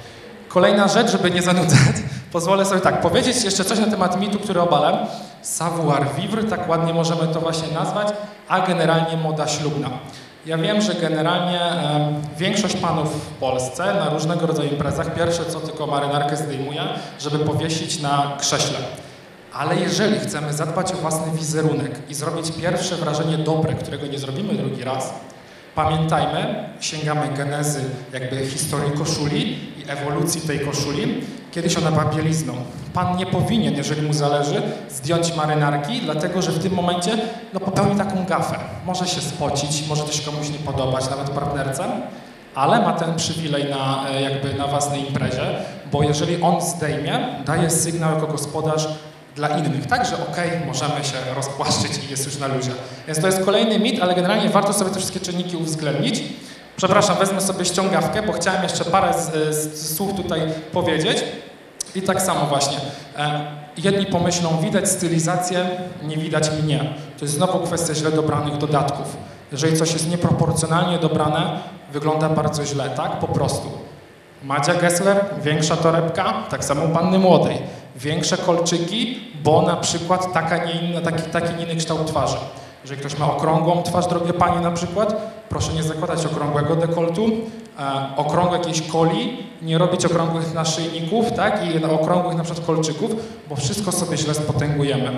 Kolejna rzecz, żeby nie zanudzać, pozwolę sobie tak powiedzieć jeszcze coś na temat mitu, który obalam. Savoir-vivre, tak ładnie możemy to właśnie nazwać, a generalnie moda ślubna. Ja wiem, że generalnie większość panów w Polsce na różnego rodzaju imprezach pierwsze co tylko marynarkę zdejmuje, żeby powiesić na krześle. Ale jeżeli chcemy zadbać o własny wizerunek i zrobić pierwsze wrażenie dobre, którego nie zrobimy drugi raz, pamiętajmy, sięgamy genezy jakby historii koszuli i ewolucji tej koszuli. Kiedyś ona była bielizną. Pan nie powinien, jeżeli mu zależy, zdjąć marynarki, dlatego że w tym momencie popełni taką gafę. Może się spocić, może to się komuś nie podobać, nawet partnerce, ale ma ten przywilej na własnej imprezie, bo jeżeli on zdejmie, daje sygnał jako gospodarz dla innych, tak, że okej, możemy się rozpłaszczyć i jest już na luzie. Więc to jest kolejny mit, ale generalnie warto sobie te wszystkie czynniki uwzględnić. Przepraszam, wezmę sobie ściągawkę, bo chciałem jeszcze parę słów tutaj powiedzieć. I tak samo właśnie. Jedni pomyślą, widać stylizację, nie widać mnie. To jest znowu kwestia źle dobranych dodatków. Jeżeli coś jest nieproporcjonalnie dobrane, wygląda bardzo źle, tak? Po prostu. Madzia Gessler, większa torebka, tak samo u panny młodej. Większe kolczyki, bo na przykład taki nie inny kształt twarzy. Jeżeli ktoś ma okrągłą twarz, drogie panie na przykład, proszę nie zakładać okrągłego dekoltu, okrągłe jakiejś koli, nie robić okrągłych naszyjników, tak, i okrągłych na przykład kolczyków, bo wszystko sobie źle spotęgujemy.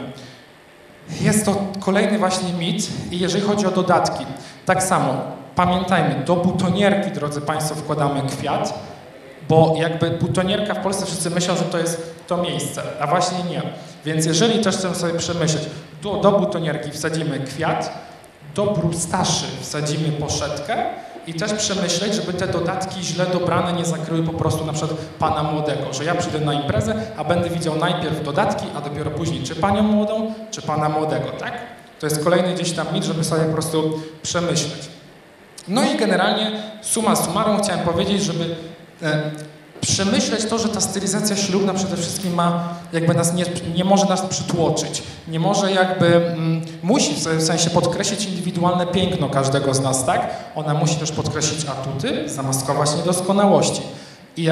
Jest to kolejny właśnie mit i jeżeli chodzi o dodatki, tak samo pamiętajmy, do butonierki, drodzy państwo, wkładamy kwiat, bo jakby butonierka w Polsce wszyscy myślą, że to jest to miejsce, a właśnie nie. Więc jeżeli też chcemy sobie przemyśleć, do butonierki wsadzimy kwiat, do brustaszy wsadzimy poszetkę i też przemyśleć, żeby te dodatki źle dobrane nie zakryły po prostu na przykład pana młodego, że ja przyjdę na imprezę, a będę widział najpierw dodatki, a dopiero później czy panią młodą, czy pana młodego, tak? To jest kolejny gdzieś tam mit, żeby sobie po prostu przemyśleć. No i generalnie summa summarum chciałem powiedzieć, żeby przemyśleć to, że ta stylizacja ślubna przede wszystkim nie może nas przytłoczyć, nie może musi w sensie podkreślić indywidualne piękno każdego z nas, tak? Ona musi też podkreślić atuty, zamaskować niedoskonałości. I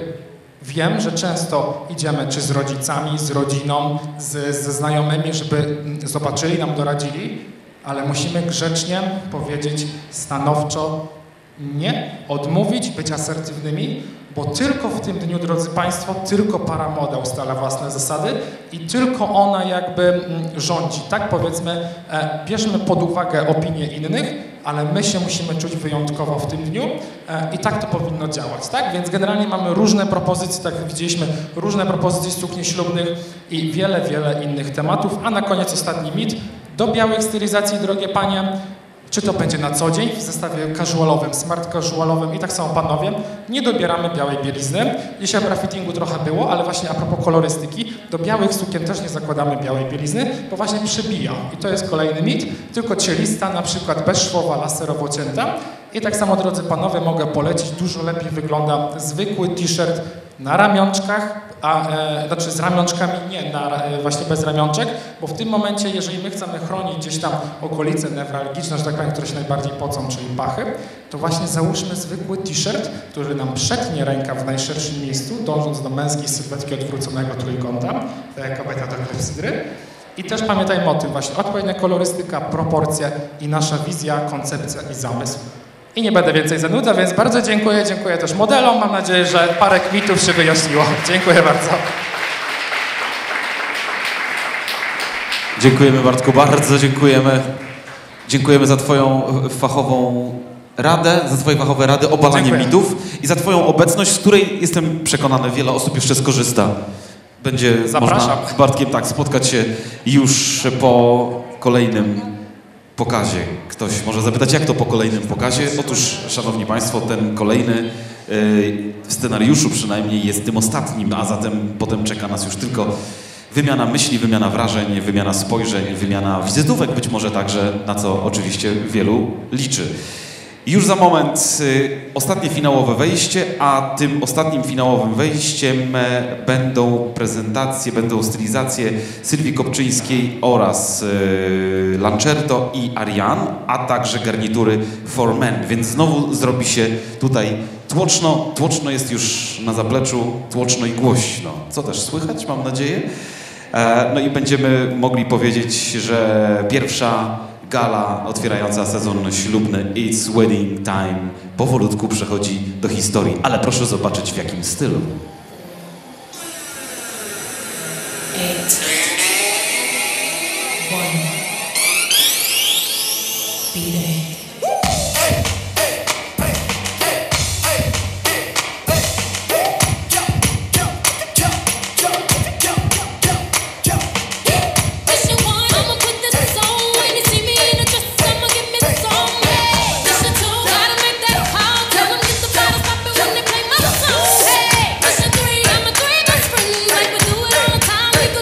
wiem, że często idziemy czy z rodzicami, z rodziną, ze znajomymi, żeby zobaczyli, nam doradzili, ale musimy grzecznie powiedzieć stanowczo nie, odmówić, być asertywnymi, bo tylko w tym dniu, drodzy państwo, tylko para młoda ustala własne zasady i tylko ona rządzi, tak powiedzmy, bierzmy pod uwagę opinie innych, ale my się musimy czuć wyjątkowo w tym dniu i tak to powinno działać, tak? Więc generalnie mamy różne propozycje, tak jak widzieliśmy, różne propozycje sukni ślubnych i wiele, wiele innych tematów, a na koniec ostatni mit. Do białych stylizacji, drogie panie, czy to będzie na co dzień w zestawie casualowym, smart casualowym i tak samo panowie, nie dobieramy białej bielizny. Dzisiaj o fittingu trochę było, ale właśnie a propos kolorystyki, do białych sukien też nie zakładamy białej bielizny, bo właśnie przybija. I to jest kolejny mit, tylko cielista, na przykład bezszwowa, laserowo cięta. I tak samo, drodzy panowie, mogę polecić, dużo lepiej wygląda zwykły t-shirt na ramionczkach, znaczy z ramionczkami, nie, właśnie bez ramionczek, bo w tym momencie, jeżeli my chcemy chronić gdzieś tam okolice newralgiczne, że tak powiem, które się najbardziej pocą, czyli pachy, to właśnie załóżmy zwykły t-shirt, który nam przetnie ręka w najszerszym miejscu, dążąc do męskiej sylwetki odwróconego trójkąta, tak jak kobieta do klepsydry. I też pamiętajmy o tym właśnie, odpowiednia kolorystyka, proporcje i nasza wizja, koncepcja i zamysł. I nie będę więcej zanudzał, więc bardzo dziękuję. Dziękuję też modelom. Mam nadzieję, że parę mitów się wyjaśniło. Dziękuję bardzo. Dziękujemy, Bartku, bardzo dziękujemy. Dziękujemy za twoją fachową radę, za twoje fachowe rady, obalanie mitów i za twoją obecność, z której jestem przekonany, wiele osób jeszcze skorzysta. Będzie można z Bartkiem spotkać się już po kolejnym pokazie. Ktoś może zapytać, jak to po kolejnym pokazie? Otóż, szanowni państwo, ten kolejny w scenariuszu przynajmniej jest tym ostatnim, a zatem potem czeka nas już tylko wymiana myśli, wymiana wrażeń, wymiana spojrzeń, wymiana wizytówek, być może także, na co oczywiście wielu liczy. Już za moment ostatnie finałowe wejście, a tym ostatnim finałowym wejściem będą prezentacje, będą stylizacje Sylwii Kopczyńskiej oraz Lancerto i Ariane, a także garnitury For Men, więc znowu zrobi się tutaj Tłoczno jest już na zapleczu, tłoczno i głośno. Co też słychać, mam nadzieję. No i będziemy mogli powiedzieć, że pierwsza gala otwierająca sezon ślubny It's Wedding Time powolutku przechodzi do historii. Ale proszę zobaczyć, w jakim stylu.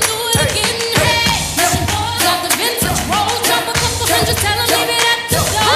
Just tell 'em leave it at the door.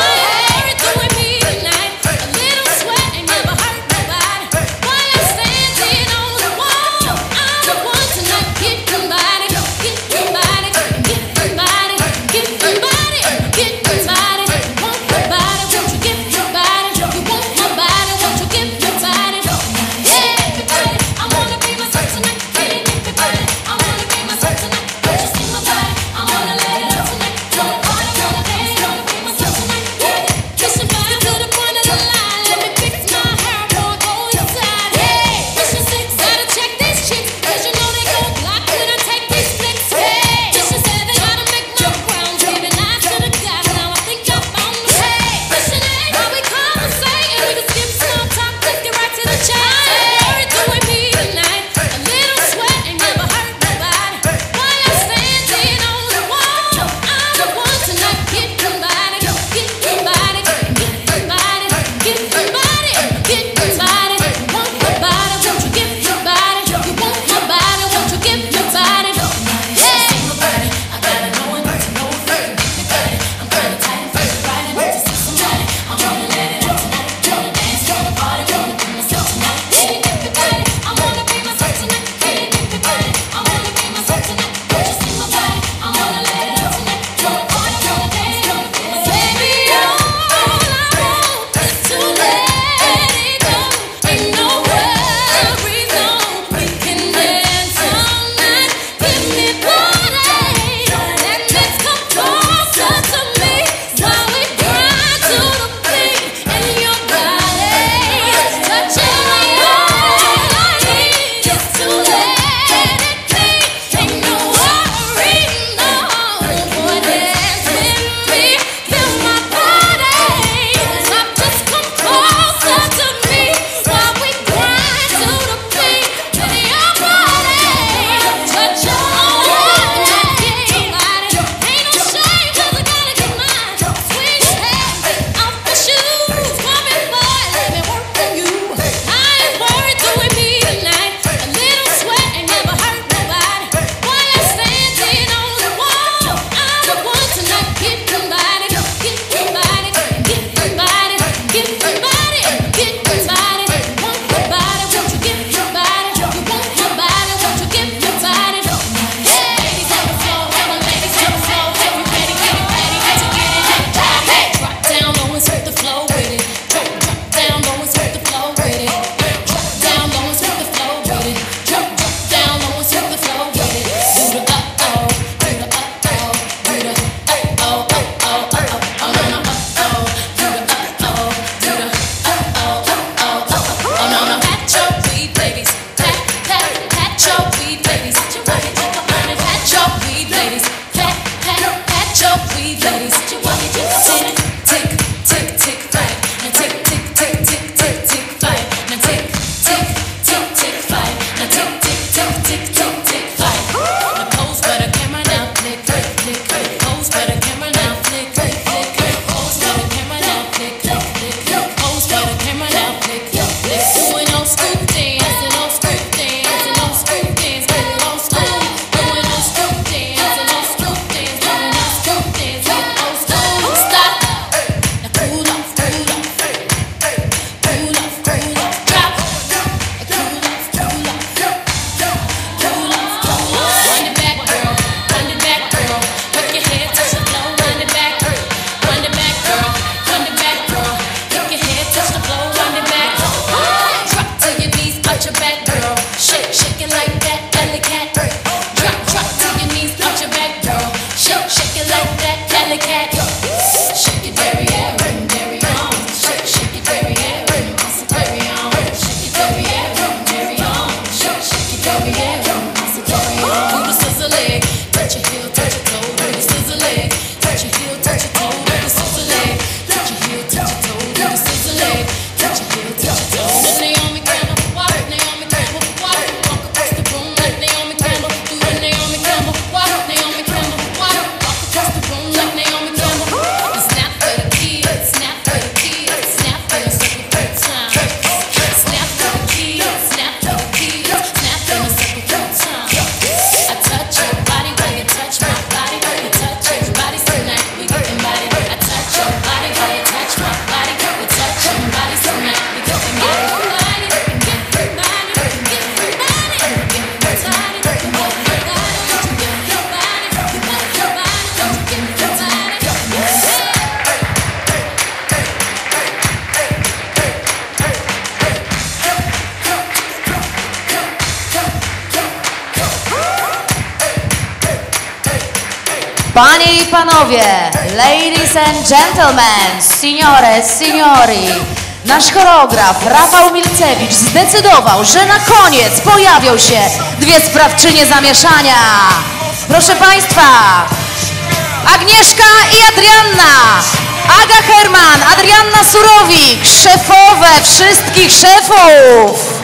Panie i panowie, ladies and gentlemen, signore, signori, nasz choreograf Rafał Milcewicz zdecydował, że na koniec pojawią się dwie sprawczynie zamieszania. Proszę państwa, Agnieszka i Adrianna. Aga Herman, Adrianna Surowik, szefowe wszystkich szefów.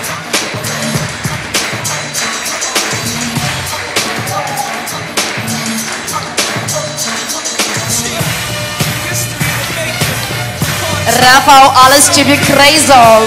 Rafał, ale z ciebie krejzol.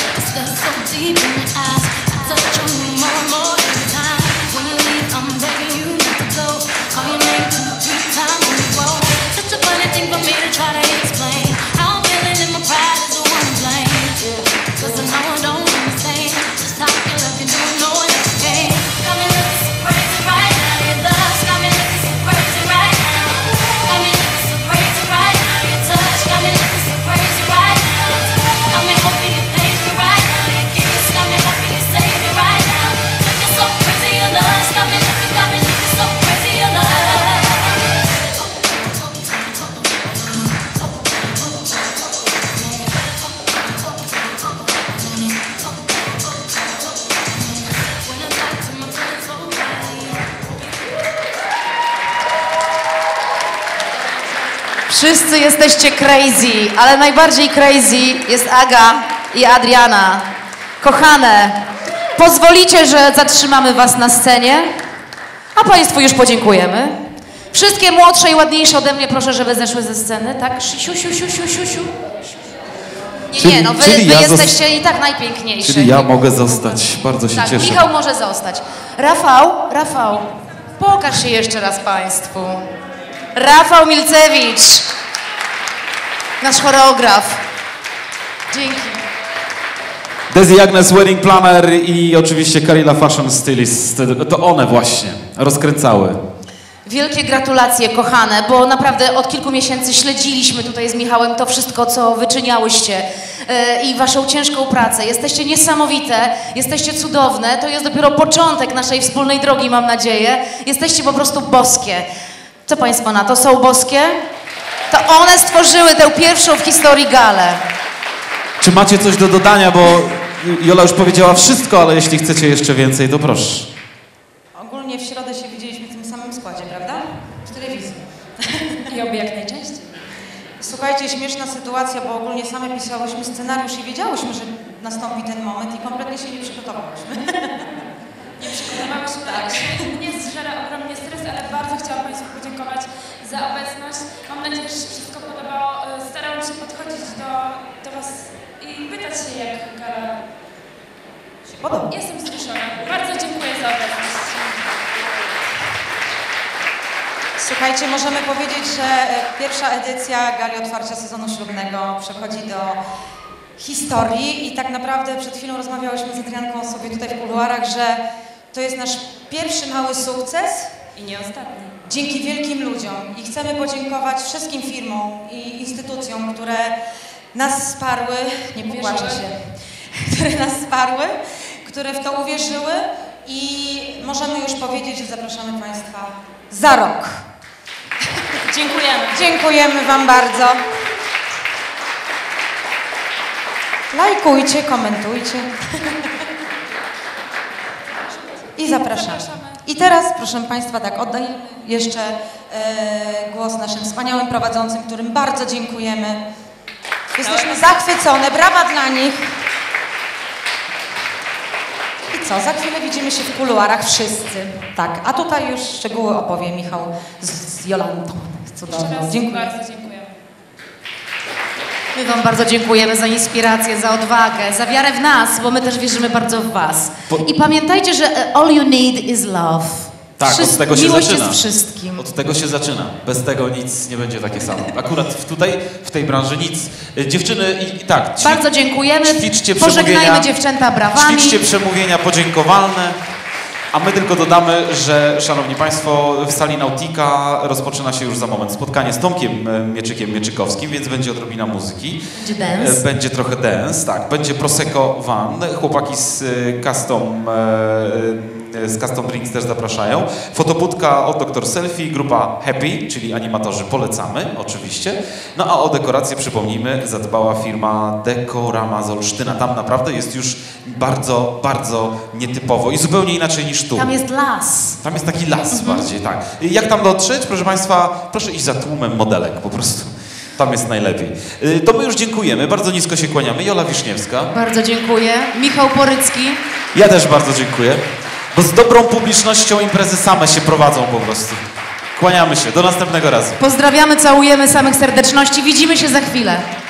Wszyscy jesteście crazy, ale najbardziej crazy jest Aga i Adriana. Kochane, pozwolicie, że zatrzymamy was na scenie, a państwu już podziękujemy. Wszystkie młodsze i ładniejsze ode mnie proszę, żeby zeszły ze sceny, tak? Siu. Nie, no wy jesteście i tak najpiękniejsi. Czyli ja mogę zostać, bardzo się cieszę. Michał może zostać. Rafał, pokaż się jeszcze raz państwu. Rafał Milcewicz, nasz choreograf. Dzięki. Desi Agnes, wedding planner i oczywiście Karila Fashion Stylist. To one właśnie rozkręcały. Wielkie gratulacje, kochane, bo naprawdę od kilku miesięcy śledziliśmy tutaj z Michałem to wszystko, co wyczyniałyście i waszą ciężką pracę. Jesteście niesamowite, jesteście cudowne. To jest dopiero początek naszej wspólnej drogi, mam nadzieję. Jesteście po prostu boskie. Co państwo na to? Są boskie? To one stworzyły tę pierwszą w historii galę. Czy macie coś do dodania, bo Jola już powiedziała wszystko, ale jeśli chcecie jeszcze więcej, to proszę. Ogólnie w środę się widzieliśmy w tym samym składzie, prawda? W telewizji. I oby jak najczęściej. Słuchajcie, śmieszna sytuacja, bo ogólnie same pisałyśmy scenariusz i wiedziałyśmy, że nastąpi ten moment i kompletnie się nie przygotowałyśmy. Nie przygotowałyśmy, tak. Mnie zżera ogromnie stres, ale bardzo chciałam państwu podziękować za obecność. Mam nadzieję, że się wszystko podobało. Starałam się podchodzić do was i pytać się, jak gala się podoba. Jestem wzruszona. Bardzo dziękuję za obecność. Słuchajcie, możemy powiedzieć, że pierwsza edycja gali otwarcia sezonu ślubnego przechodzi do historii i tak naprawdę przed chwilą rozmawiałyśmy z Adrianką sobie tutaj w kuluarach, że to jest nasz pierwszy mały sukces i nie ostatni. Dzięki wielkim ludziom i chcemy podziękować wszystkim firmom i instytucjom, które nas wsparły, nie popłaczę się, które nas wsparły, które w to uwierzyły i możemy już powiedzieć, że zapraszamy państwa za rok. Dziękujemy. Dziękujemy wam bardzo. Lajkujcie, komentujcie. I zapraszamy. I teraz, proszę państwa, tak, oddaję jeszcze głos naszym wspaniałym prowadzącym, którym bardzo dziękujemy. Jesteśmy zachwycone, brawa dla nich. I co, za chwilę widzimy się w kuluarach wszyscy. Tak, a tutaj już szczegóły opowie Michał z Jolantą. Cudowną. Dziękuję. Bardzo dziękuję. My wam bardzo dziękujemy za inspirację, za odwagę, za wiarę w nas, bo my też wierzymy bardzo w was. I pamiętajcie, że all you need is love. Tak, od tego się miłość zaczyna. jest wszystkim. Od tego się zaczyna. Bez tego nic nie będzie takie samo. Akurat tutaj, w tej branży nic. Dziewczyny, tak. Bardzo dziękujemy. Ćwiczcie Pożegnajmy dziewczęta brawami. Ćwiczcie przemówienia podziękowalne. A my tylko dodamy, że, szanowni państwo, w sali Nautika rozpoczyna się już za moment spotkanie z Tomkiem Mieczykiem Mieczykowskim, więc będzie odrobina muzyki. Będzie dance. Będzie trochę dance, tak. Będzie Prosecco Van. Chłopaki z Custom z Custom Drinks też zapraszają. Fotobudka od Dr. Selfie, grupa Happy, czyli animatorzy polecamy oczywiście. No a o dekorację, przypomnijmy, zadbała firma Dekorama z Olsztyna. Tam naprawdę jest już bardzo, bardzo nietypowo i zupełnie inaczej niż tu. Tam jest las. Tam jest taki las bardziej, tak. Jak tam dotrzeć? Proszę Państwa, proszę iść za tłumem modelek po prostu. Tam jest najlepiej. To my już dziękujemy, bardzo nisko się kłaniamy. Jola Wiszniewska. Bardzo dziękuję. Michał Porycki. Ja też bardzo dziękuję, bo z dobrą publicznością imprezy same się prowadzą po prostu. Kłaniamy się, do następnego razu. Pozdrawiamy, całujemy samych serdeczności. Widzimy się za chwilę.